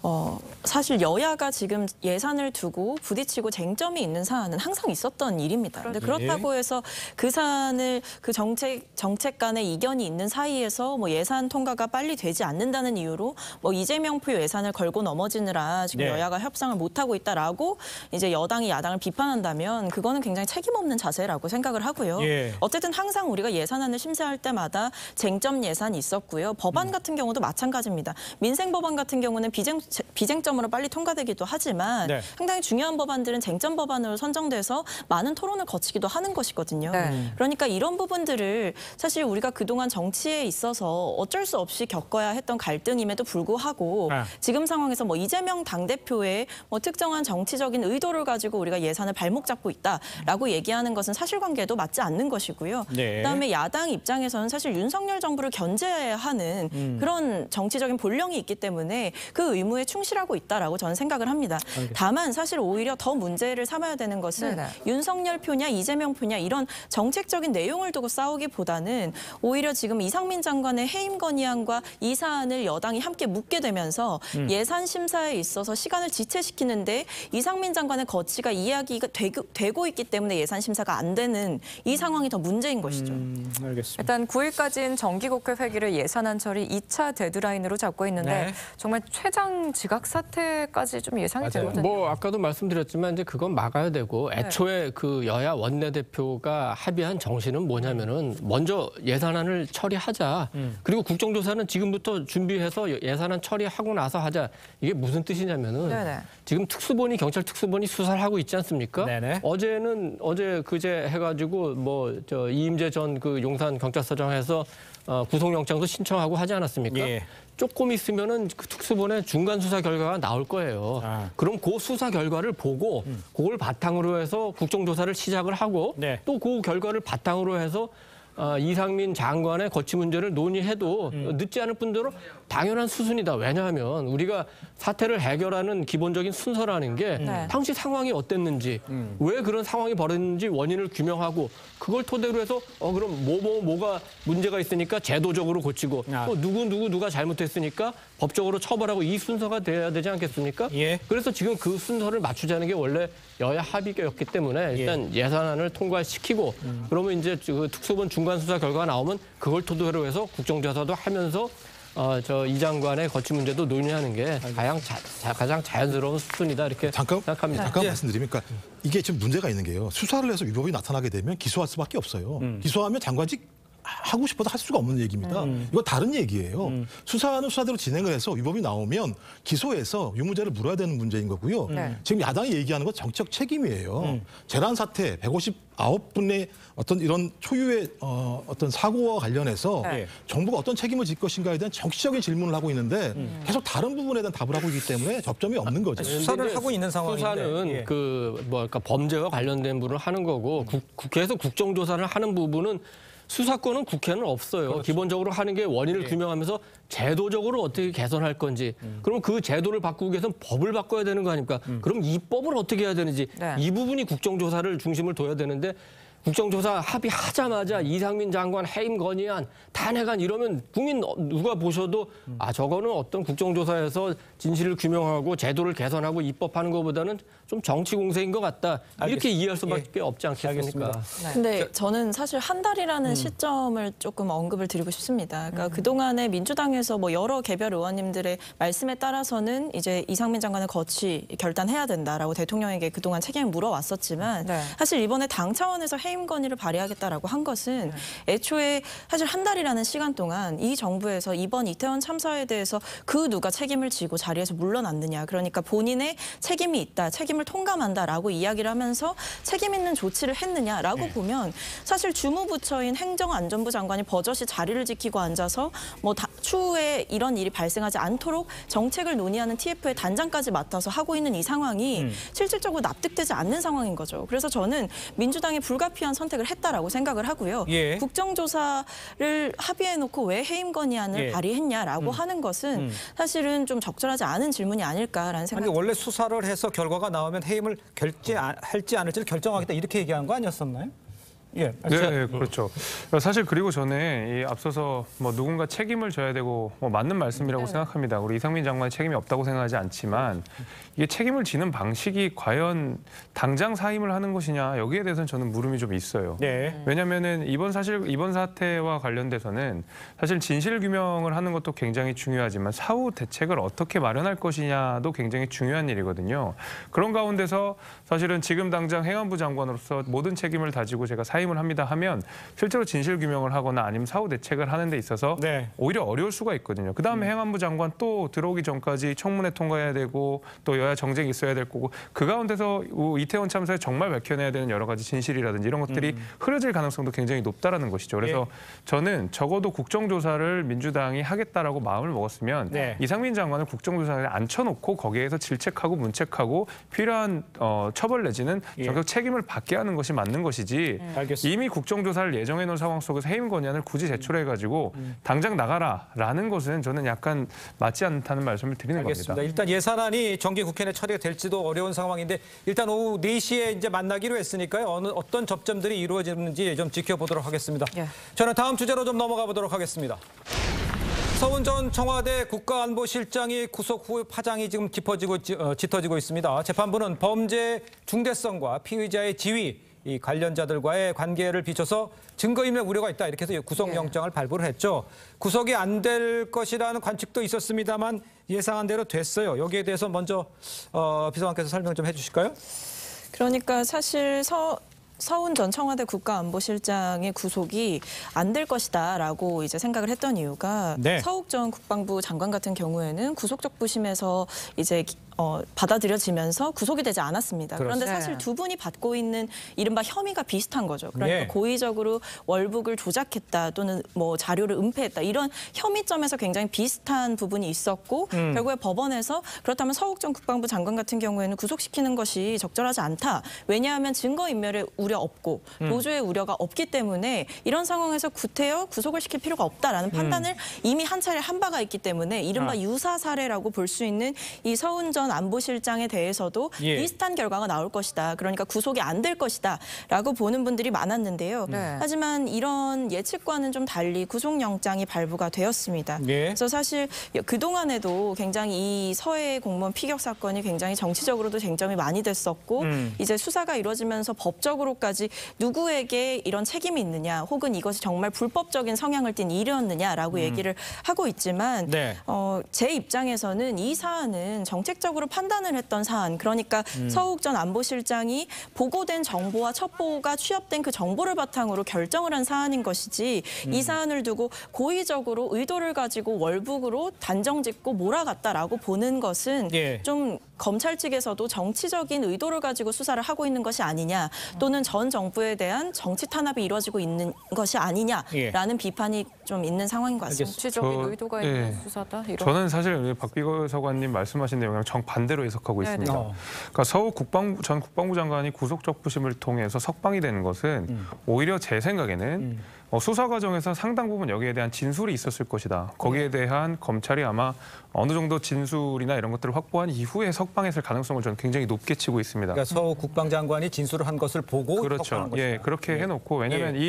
Speaker 7: 여야가 지금 예산을 두고 부딪히고 쟁점이 있는 사안은 항상 있었던 일입니다. 근데 그렇다고 해서 그 사안을 그 정책 간의 이견이 있는 사이에서 뭐 예산 통과가 빨리 되지 않는다는 이유로 뭐 이재명 표 예산을 걸고 넘어지느라 지금 여야가 협상을 못 하고 있다라고 이제 여당이 야당을 비판한다면 그거는 굉장히 책임 없는 자세라고 생각을 하고요. 어쨌든 항상 우리가 예산안을 심사할 때마다 쟁점 예산이 있었고요. 법안 같은 경우도 마찬가지입니다. 민생 법안 같은 경우는 비쟁점으로 빨리 통과되기도 하지만 상당히 중요한 법안들은 쟁점 법안으로 선정돼서 많은 토론을 거치기도 하는 것이거든요. 그러니까 이런 부분들을 사실 우리가 그동안 정치에 있어서 어쩔 수 없이 겪어야 했던 갈등임에도 불구하고 지금 상황에서 뭐 이재명 당대표의 뭐 특정한 정치적인 의도를 가지고 우리가 예산을 발목 잡고 있다라고 얘기하는 것은 사실관계에도 맞지 않는 것이고요. 그다음에 야당 입장에서는 사실 윤석열 정부를 견제하는 그런 정치적인 본령이 있기 때문에 그 의무에 충실하고 있다라고 저는 생각을 합니다. 다만 사실 오히려 더 문제를 삼아야 되는 것은 윤석열 표냐 이재명 표냐 이런 정책적인 내용을 두고 싸우기보다는 오히려 지금 이상민 장관의 해임 건의안과 이 사안을 여당이 함께 묻게 되면서 예산 심사에 있어서 시간을 지체시키는데 이상민 장관의 거취가 이야기가 되고 있기 때문에 예산 심사가 안 되는 이 상황이 더 문제인 것이죠.
Speaker 1: 알겠습니다.
Speaker 2: 일단 9일까지인 정기국회 회기를 예산안 처리 2차 데드라인으로 잡고 있는데 정말 최장 지각 사태까지 좀 예상이 되거든요.
Speaker 3: 뭐 아까도 말씀드렸지만 이제 그건 막아야 되고 애초에 그 여야 원내대표가 합의한 정신은 뭐냐면은 먼저 예산안을 처리하자. 그리고 국정조사는 지금부터 준비해서 예산안 처리하고 나서 하자. 이게 무슨 뜻이냐면은 지금 특수본이 경찰 특수본이 수사를 하고 있지 않습니까? 어제 그제 해가지고 뭐 이임재 전 그 용산 경찰서장에서 구속영장도 신청하고 하지 않았습니까? 조금 있으면은 그 특수본의 중간 수사 결과가 나올 거예요. 그럼 그 수사 결과를 보고 그걸 바탕으로 해서 국정조사를 시작을 하고 또 그 결과를 바탕으로 해서 이상민 장관의 거취 문제를 논의해도 늦지 않을 뿐더러 당연한 수순이다. 왜냐하면 우리가 사태를 해결하는 기본적인 순서라는 게 당시 상황이 어땠는지 왜 그런 상황이 벌어졌는지 원인을 규명하고 그걸 토대로 해서 그럼 뭐가 문제가 있으니까 제도적으로 고치고 또 누가 잘못했으니까 법적으로 처벌하고 이 순서가 돼야 되지 않겠습니까? 그래서 지금 그 순서를 맞추자는 게 원래 여야 합의였기 때문에 일단 예산안을 통과시키고 그러면 이제 그 특수본 중간 수사 결과가 나오면 그걸 토대로 해서 국정조사도 하면서 이 장관의 거취 문제도 논의하는 게 가장 자연스러운 수순이다 이렇게 생각합니다.
Speaker 5: 잠깐 말씀드리면 그러니까 이게 지금 문제가 있는 게요. 수사를 해서 위법이 나타나게 되면 기소할 수밖에 없어요. 기소하면 장관직 하고 싶어도 할 수가 없는 얘기입니다. 이건 다른 얘기예요. 수사는 수사대로 진행을 해서 위법이 나오면 기소해서 유무죄를 물어야 되는 문제인 거고요. 지금 야당이 얘기하는 건 정치적 책임이에요. 재란 사태 159분의 어떤 이런 초유의 어떤 사고와 관련해서 정부가 어떤 책임을 질 것인가에 대한 정치적인 질문을 하고 있는데 계속 다른 부분에 대한 답을 하고 있기 때문에 접점이 없는 거죠.
Speaker 1: 수사를 하고 있는 상황인데.
Speaker 3: 수사는 그러니까 범죄와 관련된 부분을 하는 거고 국회에서 국정조사를 하는 부분은 수사권은 국회는 없어요. 기본적으로 하는 게 원인을 규명하면서 제도적으로 어떻게 개선할 건지. 그럼 그 제도를 바꾸기 위해서는 법을 바꿔야 되는 거 아닙니까? 그럼 이 법을 어떻게 해야 되는지 이 부분이 국정조사를 중심을 둬야 되는데 국정조사 합의하자마자 이상민 장관 해임 건의안, 탄핵안 이러면 국민 누가 보셔도 저거는 어떤 국정조사에서 진실을 규명하고 제도를 개선하고 입법하는 것보다는 좀 정치 공세인 것 같다. 이렇게 이해할 수밖에 없지 않겠습니까?
Speaker 7: 근데 저는 사실 한 달이라는 시점을 조금 언급을 드리고 싶습니다. 그러니까 그동안에 민주당에서 뭐 여러 개별 의원님들의 말씀에 따라서는 이제 이상민 장관의 거취 결단해야 된다라고 대통령에게 그동안 책임을 물어왔었지만 사실 이번에 당 차원에서 해임 해임 건의를 발의하겠다라고 한 것은 애초에 사실 한 달이라는 시간 동안 이 정부에서 이번 이태원 참사에 대해서 그 누가 책임을 지고 자리에서 물러났느냐. 그러니까 본인의 책임이 있다, 책임을 통감한다라고 이야기를 하면서 책임 있는 조치를 했느냐라고 보면 사실 주무부처인 행정안전부 장관이 버젓이 자리를 지키고 앉아서 뭐 추후에 이런 일이 발생하지 않도록 정책을 논의하는 TF의 단장까지 맡아서 하고 있는 이 상황이 실질적으로 납득되지 않는 상황인 거죠. 그래서 저는 민주당이 불가피한 선택을 했다라고 생각을 하고요. 국정조사를 합의해놓고 왜 해임 건의안을 발의했냐라고 하는 것은 사실은 좀 적절하지 않은 질문이 아닐까라는 생각이 듭니다.
Speaker 1: 원래 수사를 해서 결과가 나오면 해임을 할지 않을지를 결정하겠다 이렇게 얘기한 거 아니었었나요?
Speaker 6: 네, 그렇죠. 사실 그리고 전에 앞서서 뭐 누군가 책임을 져야 되고 뭐 맞는 말씀이라고 생각합니다. 우리 이상민 장관이 책임이 없다고 생각하지 않지만 이게 책임을 지는 방식이 과연 당장 사임을 하는 것이냐 여기에 대해서는 저는 물음이 좀 있어요. 왜냐하면은 이번 사태와 관련돼서는 사실 진실 규명을 하는 것도 굉장히 중요하지만 사후 대책을 어떻게 마련할 것이냐도 굉장히 중요한 일이거든요. 그런 가운데서 사실은 지금 당장 행안부 장관으로서 모든 책임을 다지고 제가 사임을 합니다 하면 실제로 진실 규명을 하거나 아니면 사후 대책을 하는 데 있어서 오히려 어려울 수가 있거든요. 그다음에 행안부 장관 또 들어오기 전까지 청문회 통과해야 되고 또 여야 정쟁이 있어야 될 거고 그 가운데서 이태원 참사에 정말 밝혀내야 되는 여러 가지 진실이라든지 이런 것들이 흐려질 가능성도 굉장히 높다라는 것이죠. 그래서 저는 적어도 국정조사를 민주당이 하겠다라고 마음을 먹었으면 이상민 장관을 국정조사에 앉혀놓고 거기에서 질책하고 문책하고 필요한 처벌 내지는 전격 책임을 받게 하는 것이 맞는 것이지 이미 국정조사를 예정해 놓은 상황 속에서 해임 건의안을 굳이 제출해가지고 당장 나가라라는 것은 저는 약간 맞지 않다는 말씀을 드리는 겁니다.
Speaker 1: 일단 예산안이 정기 국회 내 처리가 될지도 어려운 상황인데 일단 오후 4시에 이제 만나기로 했으니까요. 어떤 접점들이 이루어지는지 좀 지켜보도록 하겠습니다. 저는 다음 주제로 좀 넘어가 보도록 하겠습니다. 서훈 전 청와대 국가안보실장이 구속 후 파장이 지금 짙어지고 있습니다. 재판부는 범죄의 중대성과 피의자의 지위, 이 관련자들과의 관계를 비춰서 증거인멸 우려가 있다 이렇게 해서 구속영장을 발부를 했죠. 구속이 안 될 것이라는 관측도 있었습니다만 예상한 대로 됐어요. 여기에 대해서 먼저 비서관께서 설명 좀 해주실까요?
Speaker 7: 그러니까 사실 서훈 전 청와대 국가안보실장의 구속이 안 될 것이다라고 이제 생각을 했던 이유가 서욱 전 국방부 장관 같은 경우에는 구속적 부심에서 이제 받아들여지면서 구속이 되지 않았습니다. 그런데 사실 두 분이 받고 있는 이른바 혐의가 비슷한 거죠. 그러니까 고의적으로 월북을 조작했다 또는 뭐 자료를 은폐했다 이런 혐의점에서 굉장히 비슷한 부분이 있었고 결국에 법원에서 그렇다면 서욱 전 국방부 장관 같은 경우에는 구속시키는 것이 적절하지 않다. 왜냐하면 증거인멸의 우려 없고 도주의 우려가 없기 때문에 이런 상황에서 구태여 구속을 시킬 필요가 없다라는 판단을 이미 한 차례 한 바가 있기 때문에 이른바 유사 사례라고 볼 수 있는 이 서훈 전 안보실장에 대해서도 비슷한 결과가 나올 것이다. 그러니까 구속이 안 될 것이다 라고 보는 분들이 많았는데요. 하지만 이런 예측과는 좀 달리 구속영장이 발부가 되었습니다. 그래서 사실 그동안에도 굉장히 이 서해 공무원 피격 사건이 굉장히 정치적으로도 쟁점이 많이 됐었고 이제 수사가 이루어지면서 법적으로까지 누구에게 이런 책임이 있느냐 혹은 이것이 정말 불법적인 성향을 띤 일이었느냐라고 얘기를 하고 있지만 제 입장에서는 이 사안은 정책적으로 판단을 했던 사안, 그러니까 서욱 전 안보실장이 보고된 정보와 첩보가 취합된 그 정보를 바탕으로 결정을 한 사안인 것이지 이 사안을 두고 고의적으로 의도를 가지고 월북으로 단정짓고 몰아갔다라고 보는 것은 좀 검찰 측에서도 정치적인 의도를 가지고 수사를 하고 있는 것이 아니냐 또는 전 정부에 대한 정치 탄압이 이루어지고 있는 것이 아니냐라는 비판이 좀 있는 상황인 것 같습니다.
Speaker 2: 정치적인 의도가 있는 수사다? 이런.
Speaker 6: 저는 사실 박 비서관님 말씀하신 내용이랑 정반대로 해석하고 있습니다. 그러니까 서욱 전 국방부 장관이 구속적 부심을 통해서 석방이 되는 것은 오히려 제 생각에는 수사 과정에서 상당 부분 여기에 대한 진술이 있었을 것이다. 거기에 대한 검찰이 아마 어느 정도 진술이나 이런 것들을 확보한 이후에 석방했을 가능성을 저는 굉장히 높게 치고 있습니다.
Speaker 1: 그러니까 서욱 국방장관이 진술을 한 것을 보고
Speaker 6: 그렇죠.
Speaker 1: 석방한 것이다.
Speaker 6: 그렇게 해놓고 왜냐하면 이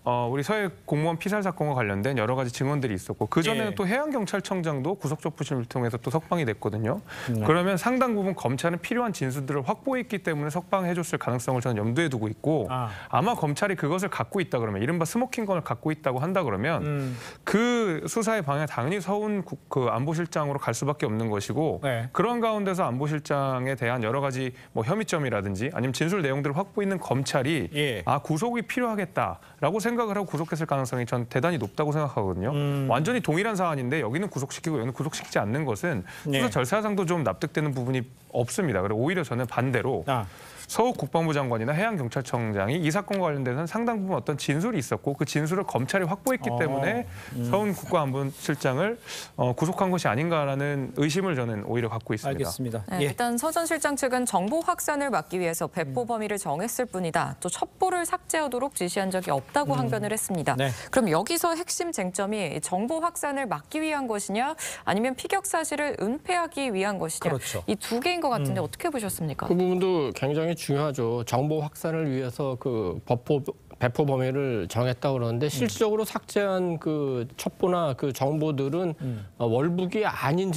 Speaker 6: 우리 서해 공무원 피살 사건과 관련된 여러 가지 증언들이 있었고 그전에는
Speaker 1: 예.
Speaker 6: 또 해양경찰청장도 구속적 부심을 통해서 또 석방이 됐거든요. 그러면 상당 부분 검찰은 필요한 진술들을 확보했기 때문에 석방해줬을 가능성을 저는 염두에 두고 있고 아마 검찰이 그것을 갖고 있다 그러면 이른바 스모킹건을 갖고 있다고 한다 그러면 그 수사의 방향 당연히 서훈 그 안보실장으로 갈 수밖에 없는 것이고
Speaker 1: 네.
Speaker 6: 그런 가운데서 안보실장에 대한 여러 가지 뭐 혐의점이라든지 아니면 진술 내용들을 확보있는 검찰이
Speaker 1: 예.
Speaker 6: 구속이 필요하겠다라고 생각을 하고 구속했을 가능성이 전 대단히 높다고 생각하거든요. 완전히 동일한 사안인데 여기는 구속시키고 여기는 구속시키지 않는 것은 수사 절차상도 좀 납득되는 부분이 없습니다. 그리고 오히려 저는 반대로 서욱 국방부 장관이나 해양경찰청장이 이 사건과 관련돼서는 상당 부분 어떤 진술이 있었고 그 진술을 검찰이 확보했기 때문에 서훈 국가안보실장을 구속한 것이 아닌가라는 의심을 저는 오히려 갖고 있습니다.
Speaker 1: 알겠습니다.
Speaker 2: 네, 일단 서 전 실장 측은 정보 확산을 막기 위해서 배포 범위를 정했을 뿐이다. 또 첩보를 삭제하도록 지시한 적이 없다고 항변을 했습니다.
Speaker 1: 네.
Speaker 2: 그럼 여기서 핵심 쟁점이 정보 확산을 막기 위한 것이냐 아니면 피격 사실을 은폐하기 위한 것이냐.
Speaker 1: 그렇죠.
Speaker 2: 이 두 개인 것 같은데 어떻게 보셨습니까?
Speaker 3: 그 부분도 굉장히 중요하죠. 정보 확산을 위해서 그 배포 범위를 정했다고 그러는데 실질적으로 삭제한 그 첩보나 그 정보들은 월북이 아닌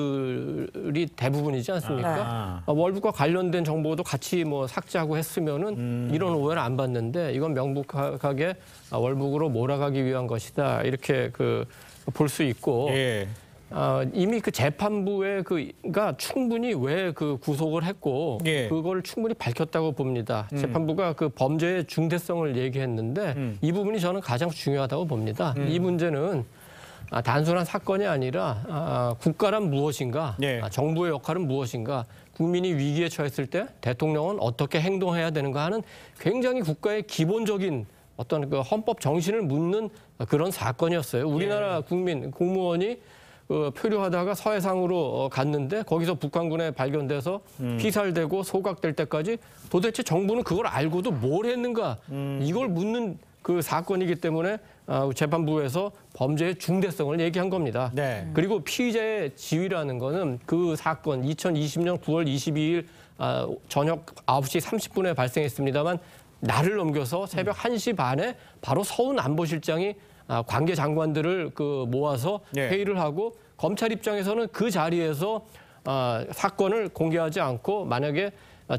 Speaker 3: 증거들이 대부분이지 않습니까? 월북과 관련된 정보도 같이 뭐 삭제하고 했으면은 이런 오해를 안 받는데 이건 명백하게 월북으로 몰아가기 위한 것이다 이렇게 볼 수 있고.
Speaker 1: 예.
Speaker 3: 이미 그 재판부에 그가 충분히 왜 그 구속을 했고
Speaker 1: 예.
Speaker 3: 그걸 충분히 밝혔다고 봅니다. 재판부가 그 범죄의 중대성을 얘기했는데 이 부분이 저는 가장 중요하다고 봅니다. 이 문제는 단순한 사건이 아니라 국가란 무엇인가,
Speaker 1: 예.
Speaker 3: 정부의 역할은 무엇인가, 국민이 위기에 처했을 때 대통령은 어떻게 행동해야 되는가 하는 굉장히 국가의 기본적인 어떤 그 헌법 정신을 묻는 그런 사건이었어요. 우리나라 국민 공무원이 표류하다가 서해상으로 갔는데 거기서 북한군에 발견돼서 피살되고 소각될 때까지 도대체 정부는 그걸 알고도 뭘 했는가 이걸 묻는 그 사건이기 때문에 재판부에서 범죄의 중대성을 얘기한 겁니다.
Speaker 1: 네.
Speaker 3: 그리고 피의자의 지위라는 거는 그 사건 2020년 9월 22일 저녁 9시 30분에 발생했습니다만 날을 넘겨서 새벽 1시 반에 바로 서훈 안보실장이 관계 장관들을 모아서 회의를 하고 검찰 입장에서는 그 자리에서 사건을 공개하지 않고 만약에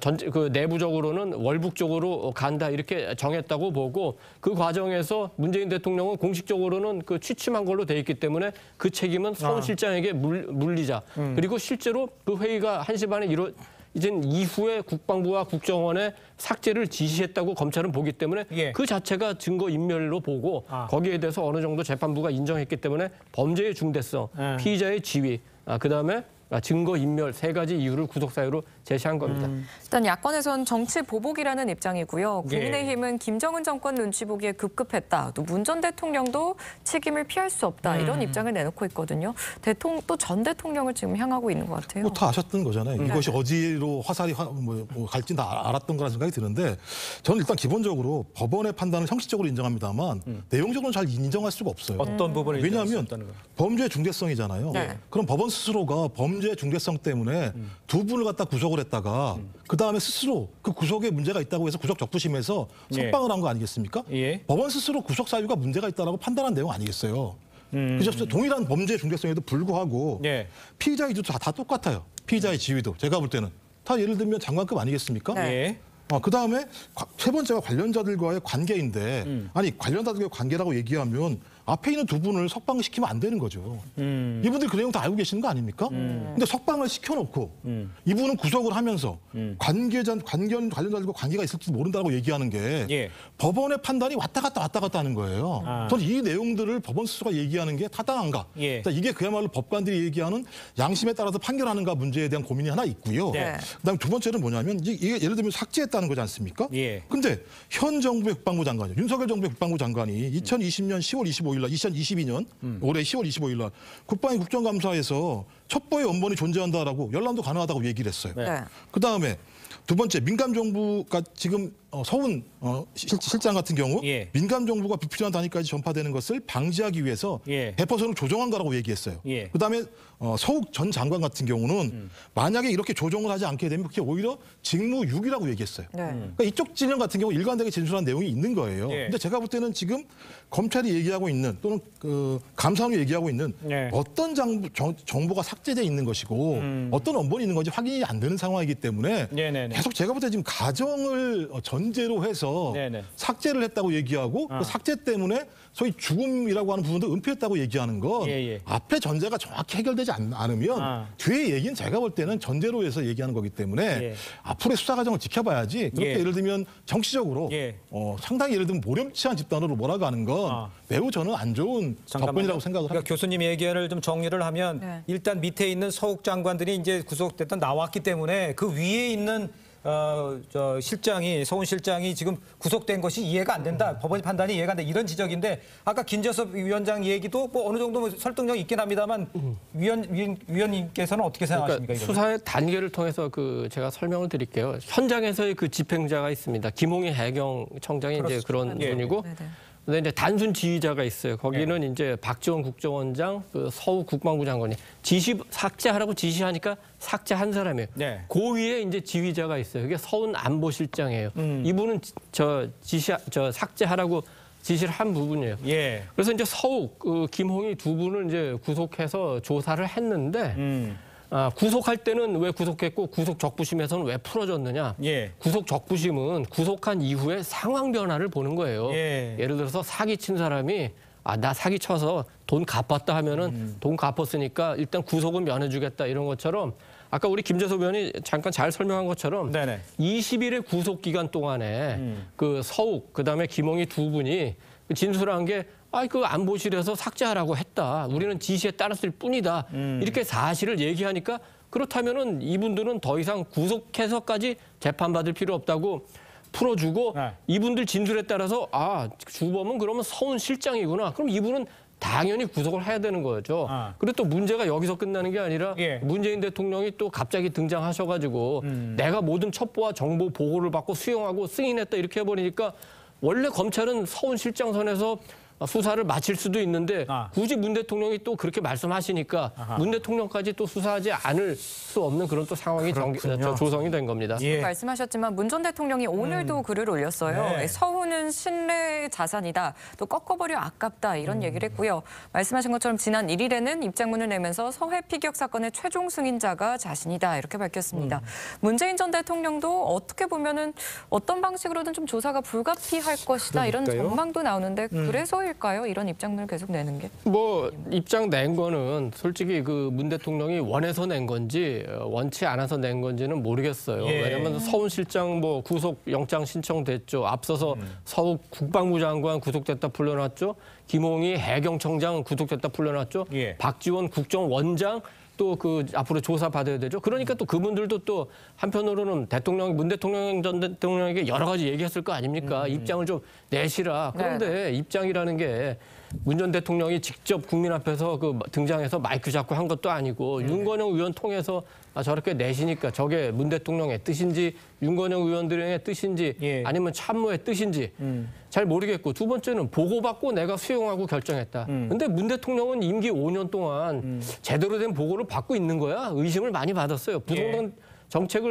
Speaker 3: 내부적으로는 월북 쪽으로 간다 이렇게 정했다고 보고 그 과정에서 문재인 대통령은 공식적으로는 취침한 걸로 돼 있기 때문에 그 책임은 서훈 실장에게 물리자. 그리고 실제로 그 회의가 1시 반에 이젠 이후에 국방부와 국정원에 삭제를 지시했다고 검찰은 보기 때문에 그 자체가 증거인멸로 보고 거기에 대해서 어느 정도 재판부가 인정했기 때문에 범죄의 중대성, 피의자의 지위, 그다음에 증거인멸 세 가지 이유를 구속사유로 제시한 겁니다.
Speaker 2: 일단 야권에선 정치 보복이라는 입장이고요. 국민의힘은 김정은 정권 눈치 보기에 급급했다. 또 문 전 대통령도 책임을 피할 수 없다. 이런 입장을 내놓고 있거든요. 또 전 대통령을 지금 향하고 있는 것 같아요.
Speaker 5: 다 아셨던 거잖아요. 이것이 어디로 화살이 갈지 다 알았던 거라는 생각이 드는데 저는 일단 기본적으로 법원의 판단을 형식적으로 인정합니다만 내용적으로는 잘 인정할 수가 없어요.
Speaker 1: 어떤 부분을
Speaker 5: 왜냐하면 범죄의 중대성이잖아요. 그럼 법원 스스로가 범죄의 중대성 때문에 두 분을 갖다 구속을 했다가 그다음에 스스로 그 구속에 문제가 있다고 해서 구속 적부심에서 석방을 한 거 아니겠습니까? 법원 스스로 구속 사유가 문제가 있다고 판단한 내용 아니겠어요. 그래서 동일한 범죄의 중대성에도 불구하고 피의자의 지위도 다 똑같아요. 피의자의 지위도 제가 볼 때는 다 예를 들면 장관급 아니겠습니까? 그다음에 세 번째가 관련자들과의 관계인데 아니 관련자들과의 관계라고 얘기하면 앞에 있는 두 분을 석방을 시키면 안 되는 거죠. 이분들이 그 내용 다 알고 계시는 거 아닙니까? 근데 석방을 시켜놓고 이분은 구속을 하면서 관련자들과 관계가 있을지 모른다고 얘기하는 게 법원의 판단이 왔다 갔다 하는 거예요. 저는 이 내용들을 법원 스스로가 얘기하는 게 타당한가? 이게 그야말로 법관들이 얘기하는 양심에 따라서 판결하는가 문제에 대한 고민이 하나 있고요. 그다음에 두 번째는 뭐냐면 이게 예를 들면 삭제했다는 거지 않습니까? 근데 현 정부의 국방부 장관이 윤석열 정부의 국방부 장관이 2020년 10월 25일 2022년 올해 10월 25일 날 국방위 국정감사에서 첩보의 원본이 존재한다라고 열람도 가능하다고 얘기를 했어요. 그다음에 두 번째 민간 정부가 지금 서훈 실장 같은 경우
Speaker 1: 예.
Speaker 5: 민간 정부가 불필요한 단위까지 전파되는 것을 방지하기 위해서
Speaker 1: 예.
Speaker 5: 100%를 조정한 거라고 얘기했어요.
Speaker 1: 예.
Speaker 5: 그다음에 서욱 전 장관 같은 경우는 만약에 이렇게 조정을 하지 않게 되면 그게 오히려 직무유기라고 얘기했어요.
Speaker 2: 네.
Speaker 5: 그러니까 이쪽 진영 같은 경우 일관되게 진술한 내용이 있는 거예요.
Speaker 1: 예.
Speaker 5: 근데 제가 볼 때는 지금 검찰이 얘기하고 있는 또는 감사원이 얘기하고 있는
Speaker 1: 예.
Speaker 5: 어떤 정보가 삭제돼 있는 것이고 어떤 원본이 있는 건지 확인이 안 되는 상황이기 때문에
Speaker 1: 네네네.
Speaker 5: 계속 제가 볼 때 지금 가정을 전제로 해서
Speaker 1: 네네.
Speaker 5: 삭제를 했다고 얘기하고 그 삭제 때문에 소위 죽음이라고 하는 부분도 은폐했다고 얘기하는 건
Speaker 1: 예.
Speaker 5: 앞에 전제가 정확히 해결되지 않으면 뒤에 얘기는 제가 볼 때는 전제로 해서 얘기하는 거기 때문에
Speaker 1: 예.
Speaker 5: 앞으로의 수사 과정을 지켜봐야지 그렇게
Speaker 1: 예.
Speaker 5: 예를 들면 정치적으로
Speaker 1: 예.
Speaker 5: 상당히 예를 들면 모렴치한 집단으로 몰아가는 건 매우 저는 안 좋은 접근이라고 생각을 합니다.
Speaker 1: 그러니까 교수님 얘기를 좀 정리를 하면
Speaker 2: 네.
Speaker 1: 일단 밑에 있는 서욱 장관들이 이제 구속됐던 나왔기 때문에 그 위에 있는 서훈 실장이 지금 구속된 것이 이해가 안 된다. 법원 판단이 이해가 안 된다. 이런 지적인데 아까 김재섭 위원장 얘기도 뭐 어느 정도 설득력 있긴 합니다만 위원님께서는 어떻게 생각하십니까?
Speaker 3: 그러니까 수사의 단계를 통해서 제가 설명을 드릴게요. 현장에서의 그 집행자가 있습니다. 김홍희 해경청장이 이제 그런
Speaker 1: 예.
Speaker 3: 분이고.
Speaker 2: 네네.
Speaker 3: 근데 이제 단순 지휘자가 있어요. 거기는 이제 박지원 국정원장, 서욱 국방부 장관이 삭제하라고 지시하니까 삭제한 사람이에요.
Speaker 1: 네.
Speaker 3: 그 위에 이제 지휘자가 있어요. 그게 서훈 안보실장이에요. 이분은 삭제하라고 지시를 한 부분이에요.
Speaker 1: 예.
Speaker 3: 그래서 이제 서욱, 김홍희 두 분을 이제 구속해서 조사를 했는데. 구속할 때는 왜 구속했고 구속 적부심에서는 왜 풀어줬느냐.
Speaker 1: 예.
Speaker 3: 구속 적부심은 구속한 이후에 상황 변화를 보는 거예요.
Speaker 1: 예.
Speaker 3: 예를 들어서 사기친 사람이 나 사기쳐서 돈 갚았다 하면은 돈 갚았으니까 일단 구속은 면해주겠다 이런 것처럼 아까 우리 김재섭 의원이 잠깐 잘 설명한 것처럼
Speaker 1: 네네.
Speaker 3: 20일의 구속 기간 동안에 그 서욱 그다음에 김홍희 두 분이 진술한 게 그 안보실에서 삭제하라고 했다. 우리는 지시에 따랐을 뿐이다. 이렇게 사실을 얘기하니까 그렇다면은 이분들은 더 이상 구속해서까지 재판받을 필요 없다고 풀어주고
Speaker 1: 네.
Speaker 3: 이분들 진술에 따라서 주범은 그러면 서훈 실장이구나. 그럼 이분은 당연히 구속을 해야 되는 거죠. 그리고 또 문제가 여기서 끝나는 게 아니라
Speaker 1: 예.
Speaker 3: 문재인 대통령이 또 갑자기 등장하셔가지고 내가 모든 첩보와 정보 보고를 받고 수용하고 승인했다 이렇게 해버리니까 원래 검찰은 서훈 실장 선에서 수사를 마칠 수도 있는데 굳이 문 대통령이 또 그렇게 말씀하시니까 문 대통령까지 또 수사하지 않을 수 없는 그런 또 상황이 조성이 된 겁니다.
Speaker 1: 예.
Speaker 2: 말씀하셨지만 문 전 대통령이 오늘도 글을 올렸어요.
Speaker 1: 네.
Speaker 2: 서훈은 신뢰 자산이다. 또 꺾어버려 아깝다. 이런 얘기를 했고요. 말씀하신 것처럼 지난 1일에는 입장문을 내면서 서해 피격 사건의 최종 승인자가 자신이다. 이렇게 밝혔습니다. 문재인 전 대통령도 어떻게 보면은 어떤 방식으로든 좀 조사가 불가피할 것이다. 이런
Speaker 1: 그러니까요.
Speaker 2: 전망도 나오는데 그래서일까요? 이런 입장문을 계속 내는 게?
Speaker 3: 입장 낸 거는 솔직히 문 대통령이 원해서 낸 건지 원치 않아서 낸 건지는 모르겠어요.
Speaker 1: 예.
Speaker 3: 왜냐하면 서훈 실장 구속 영장 신청됐죠. 앞서서 서욱 국방부 장관 구속됐다 풀려났죠. 김홍희 해경청장 구속됐다 풀려났죠.
Speaker 1: 예.
Speaker 3: 박지원 국정원장 또 앞으로 조사 받아야 되죠. 그러니까 또 그분들도 또 한편으로는 문 대통령 전 대통령에게 여러 가지 얘기했을 거 아닙니까? 입장을 좀 내시라. 그런데 입장이라는 게 문 전 대통령이 직접 국민 앞에서 등장해서 마이크 잡고 한 것도 아니고 윤건영 의원 통해서 저렇게 내시니까 저게 문 대통령의 뜻인지 윤건영 의원들의 뜻인지 아니면 참모의 뜻인지 잘 모르겠고 두 번째는 보고받고 내가 수용하고 결정했다. 근데 문 대통령은 임기 5년 동안 제대로 된 보고를 받고 있는 거야. 의심을 많이 받았어요. 부동산 정책을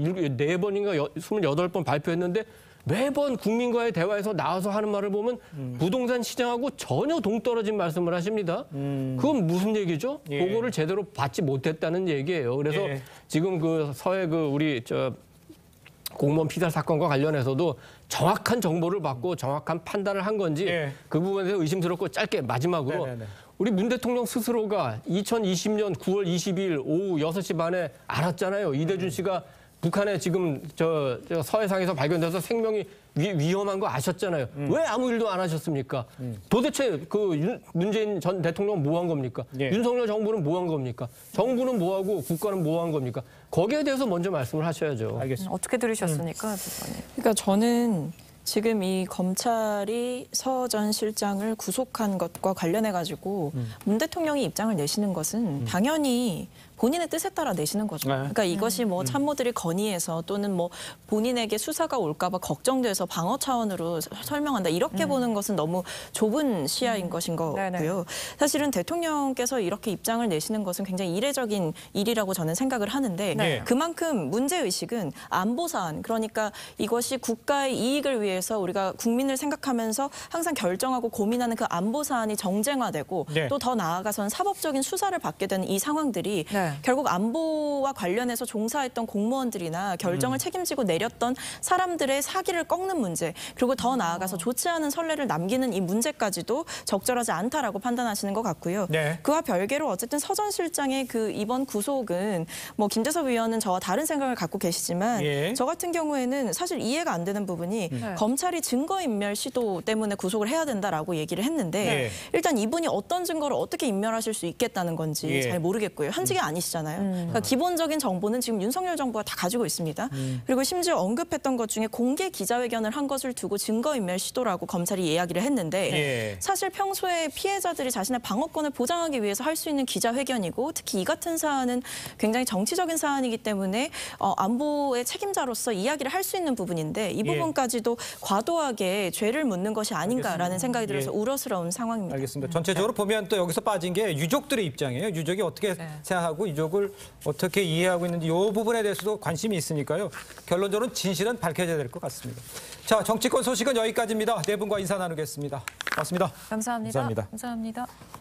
Speaker 3: 24번인가 28번 발표했는데 매번 국민과의 대화에서 나와서 하는 말을 보면 부동산 시장하고 전혀 동떨어진 말씀을 하십니다. 그건 무슨 얘기죠? 보고를 제대로 받지 못했다는 얘기예요. 그래서 지금 서해 우리 공무원 피살 사건과 관련해서도 정확한 정보를 받고 정확한 판단을 한 건지 그 부분에 대해서 의심스럽고 짧게 마지막으로 우리 문 대통령 스스로가 2020년 9월 22일 오후 6시 반에 알았잖아요. 이대준 씨가 북한에 지금 서해상에서 발견돼서 생명이 위험한 거 아셨잖아요. 왜 아무 일도 안 하셨습니까? 도대체 문재인 전 대통령은 뭐 한 겁니까? 윤석열 정부는 뭐 한 겁니까? 정부는 뭐 하고 국가는 뭐 한 겁니까? 거기에 대해서 먼저 말씀을 하셔야죠.
Speaker 1: 알겠습니다.
Speaker 2: 어떻게 들으셨습니까?
Speaker 7: 그러니까 저는 지금 이 검찰이 서 전 실장을 구속한 것과 관련해 가지고 문 대통령이 입장을 내시는 것은 당연히 본인의 뜻에 따라 내시는 거죠. 그러니까 이것이 뭐 참모들이 건의해서 또는 뭐 본인에게 수사가 올까 봐 걱정돼서 방어 차원으로 설명한다. 이렇게 보는 것은 너무 좁은 시야인 것인 거고요. 사실은 대통령께서 이렇게 입장을 내시는 것은 굉장히 이례적인 일이라고 저는 생각을 하는데 그만큼 문제의식은 안보 사안, 그러니까 이것이 국가의 이익을 위해서 우리가 국민을 생각하면서 항상 결정하고 고민하는 그 안보 사안이 정쟁화되고 또 더 나아가서는 사법적인 수사를 받게 되는 이 상황들이 결국 안보와 관련해서 종사했던 공무원들이나 결정을 책임지고 내렸던 사람들의 사기를 꺾는 문제, 그리고 더 나아가서 좋지 않은 선례를 남기는 이 문제까지도 적절하지 않다라고 판단하시는 것 같고요. 그와 별개로 어쨌든 서 전 실장의 그 이번 구속은 뭐 김재섭 의원은 저와 다른 생각을 갖고 계시지만 저 같은 경우에는 사실 이해가 안 되는 부분이 검찰이 증거인멸 시도 때문에 구속을 해야 된다라고 얘기를 했는데 일단 이분이 어떤 증거를 어떻게 인멸하실 수 있겠다는 건지 잘 모르겠고요. 현직이 아니시잖아요. 그러니까 기본적인 정보는 지금 윤석열 정부가 다 가지고 있습니다. 그리고 심지어 언급했던 것 중에 공개 기자회견을 한 것을 두고 증거인멸 시도라고 검찰이 이야기를 했는데 사실 평소에 피해자들이 자신의 방어권을 보장하기 위해서 할 수 있는 기자회견이고 특히 이 같은 사안은 굉장히 정치적인 사안이기 때문에 안보의 책임자로서 이야기를 할 수 있는 부분인데 이 부분까지도 과도하게 죄를 묻는 것이 아닌가라는 생각이 들어서 우려스러운 상황입니다.
Speaker 1: 알겠습니다. 전체적으로 보면 또 여기서 빠진 게 유족들의 입장이에요. 유족이 어떻게 생각하고 유족을 어떻게 이해하고 있는지 이 부분에 대해서도 관심이 있으니까요. 결론적으로는 진실은 밝혀져야 될 것 같습니다. 자, 정치권 소식은 여기까지입니다. 네 분과 인사 나누겠습니다. 고맙습니다.
Speaker 2: 감사합니다.
Speaker 1: 감사합니다.
Speaker 2: 감사합니다.